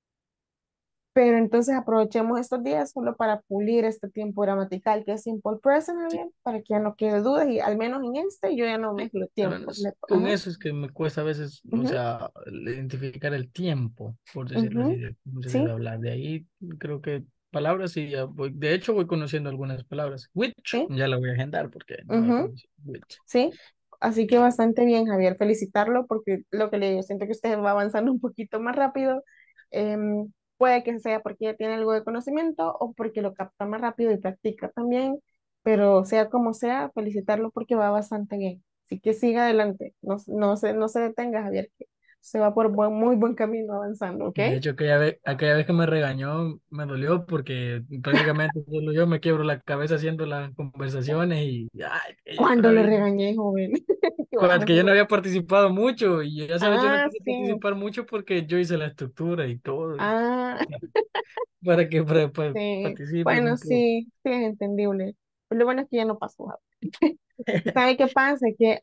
pero entonces aprovechemos estos días solo para pulir este tiempo gramatical que es simple present, Sí, Javier, para que ya no quede dudas y al menos en este yo ya no sí, mezclo al tiempo. menos con Ajá, eso es que me cuesta a veces, o ujú, sea, identificar el tiempo, por decirlo así, ujú, de cómo se debe sí, hablar. De ahí creo que palabras sí, ya voy, de hecho voy conociendo algunas palabras. Which sí. ya la voy a agendar porque no la Ujú, conocí. Which. sí, así que bastante bien, Javier, felicitarlo porque lo que le digo, siento que usted va avanzando un poquito más rápido. Puede que sea porque ya tiene algo de conocimiento o porque lo capta más rápido y practica también, pero sea como sea, felicitarlo porque va bastante bien. Así que siga adelante, no se detenga, Javier, que se va por muy buen camino avanzando, ¿ok? De hecho, aquella vez que me regañó, me dolió porque prácticamente solo yo me quiebro la cabeza haciendo las conversaciones y ay, que yo no Cuando le había regañé, joven, qué que yo no bárbaro. había participado mucho y ya sabes, yo no Ah, quise sí, participar mucho porque yo hice la estructura y todo ah. para que Sí, participes bueno, un poco. sí, sí es entendible. Pero lo bueno es que ya no pasó. ¿Sabe qué pasa? Que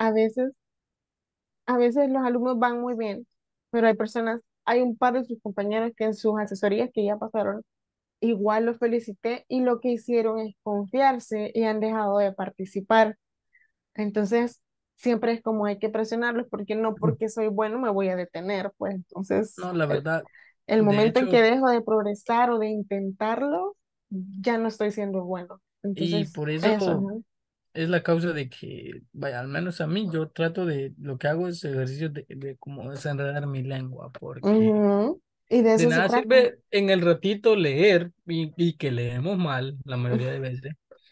a veces los alumnos van muy bien, pero hay un par de sus compañeros que en sus asesorías que ya pasaron, igual los felicité y lo que hicieron es confiarse y han dejado de participar. Entonces, siempre es como hay que presionarlos porque no porque soy bueno me voy a detener, pues entonces No, la verdad, el de momento en que hecho, dejo de progresar o de intentarlo, ya no estoy siendo bueno. y Entonces, por eso, eso ajá. es la causa de que, vaya, al menos a mí, yo trato lo que hago es ejercicio de como desenredar mi lengua, porque Ujú. Y de de eso se nada trata. sirve en el ratito leer y que leemos mal la mayoría de veces.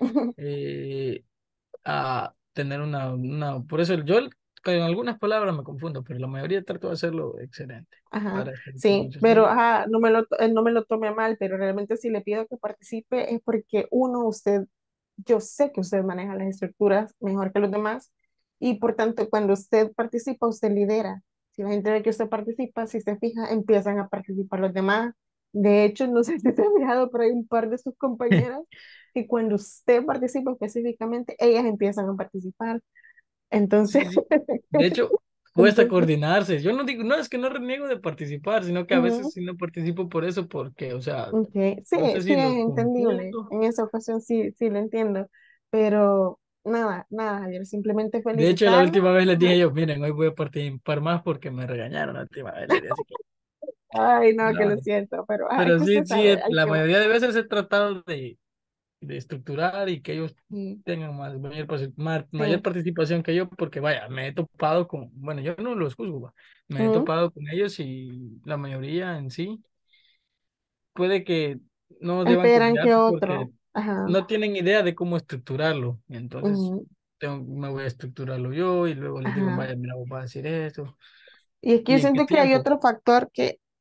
eh, a tener por eso yo con algunas palabras me confundo, pero la mayoría trato de hacerlo excelente Ajá, para estar sí, pero conversaciones. ajá, no me lo tome mal, pero realmente si le pido que participe es porque yo sé que usted maneja las estructuras mejor que los demás y por tanto cuando usted participa, usted lidera. Si la gente ve que usted participa, si se fija, empiezan a participar los demás. De hecho, no sé si se ha fijado, pero hay un par de sus compañeras que cuando usted participa específicamente, ellas empiezan a participar. Entonces, Sí, sí. De hecho, cuesta entonces, coordinarse. Yo no digo, no es que no reniego de participar, sino que a veces ujú. sí no participo por eso, porque, o sea, Okay. Sí, no sé sí si es los entendible. confundo. En esa ocasión sí, sí lo entiendo. Pero nada, nada, Javier, simplemente De hecho, la última felicitarlo. vez les Ajá. dije yo, miren, hoy voy a participar más porque me regañaron la última vez. Les dije, así que, Ay, no, que no. lo siento, pero es Pero que sí, usted sí, sabe, hay la que. mayoría de veces he tratado de estructurar y que ellos Sí, tengan mayor sí. participación que yo, porque vaya, me he topado con, bueno, yo no los juzgo, va, me he Ujú. topado con ellos y la mayoría en sí puede que no deban Esperan que confiarse porque otro. Ajá. no tienen idea de cómo estructurarlo, y entonces Ujú. me voy a estructurarlo yo y luego les digo, Ajá. vaya, mira, vos vas a decir esto Y es que yo y en qué siento que hay tiempo. otro factor que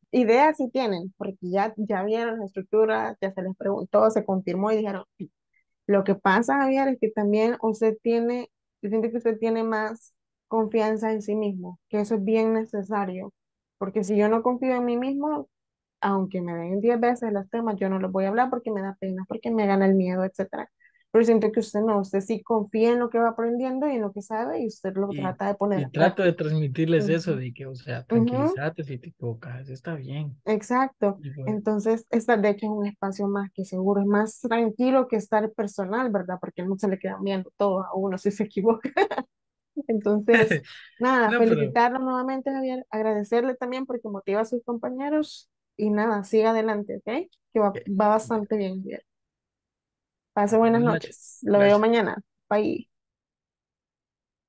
ideas sí tienen, porque ya vieron la estructura, ya se les preguntó, se confirmó y dijeron, "Sí". Lo que pasa, Javier, es que también yo siento que usted tiene más confianza en sí mismo, que eso es bien necesario, porque si yo no confío en mí mismo, aunque me den 10 veces los temas, yo no los voy a hablar porque me da pena, porque me gana el miedo, etcétera. Pero siento que usted no, usted sí confía en lo que va aprendiendo y en lo que sabe y usted lo Y, trata de poner y en trato de práctica. transmitirles eso, Ujú, de que, o sea, ujú, tranquilízate si te equivocas, está bien. exacto. Y pues, Entonces, esta de hecho es un espacio más que seguro, es más tranquilo que estar personal, ¿verdad? Porque no se le quedan viendo todo a uno si se equivoca. Entonces, nada, no, pero felicitarlo nuevamente, Javier, agradecerle también porque motiva a sus compañeros y nada, siga adelante, ¿ok? Que va bastante bien, Javier. Pase buenas buenas noches. noches. Lo veo Gracias. mañana. Bye.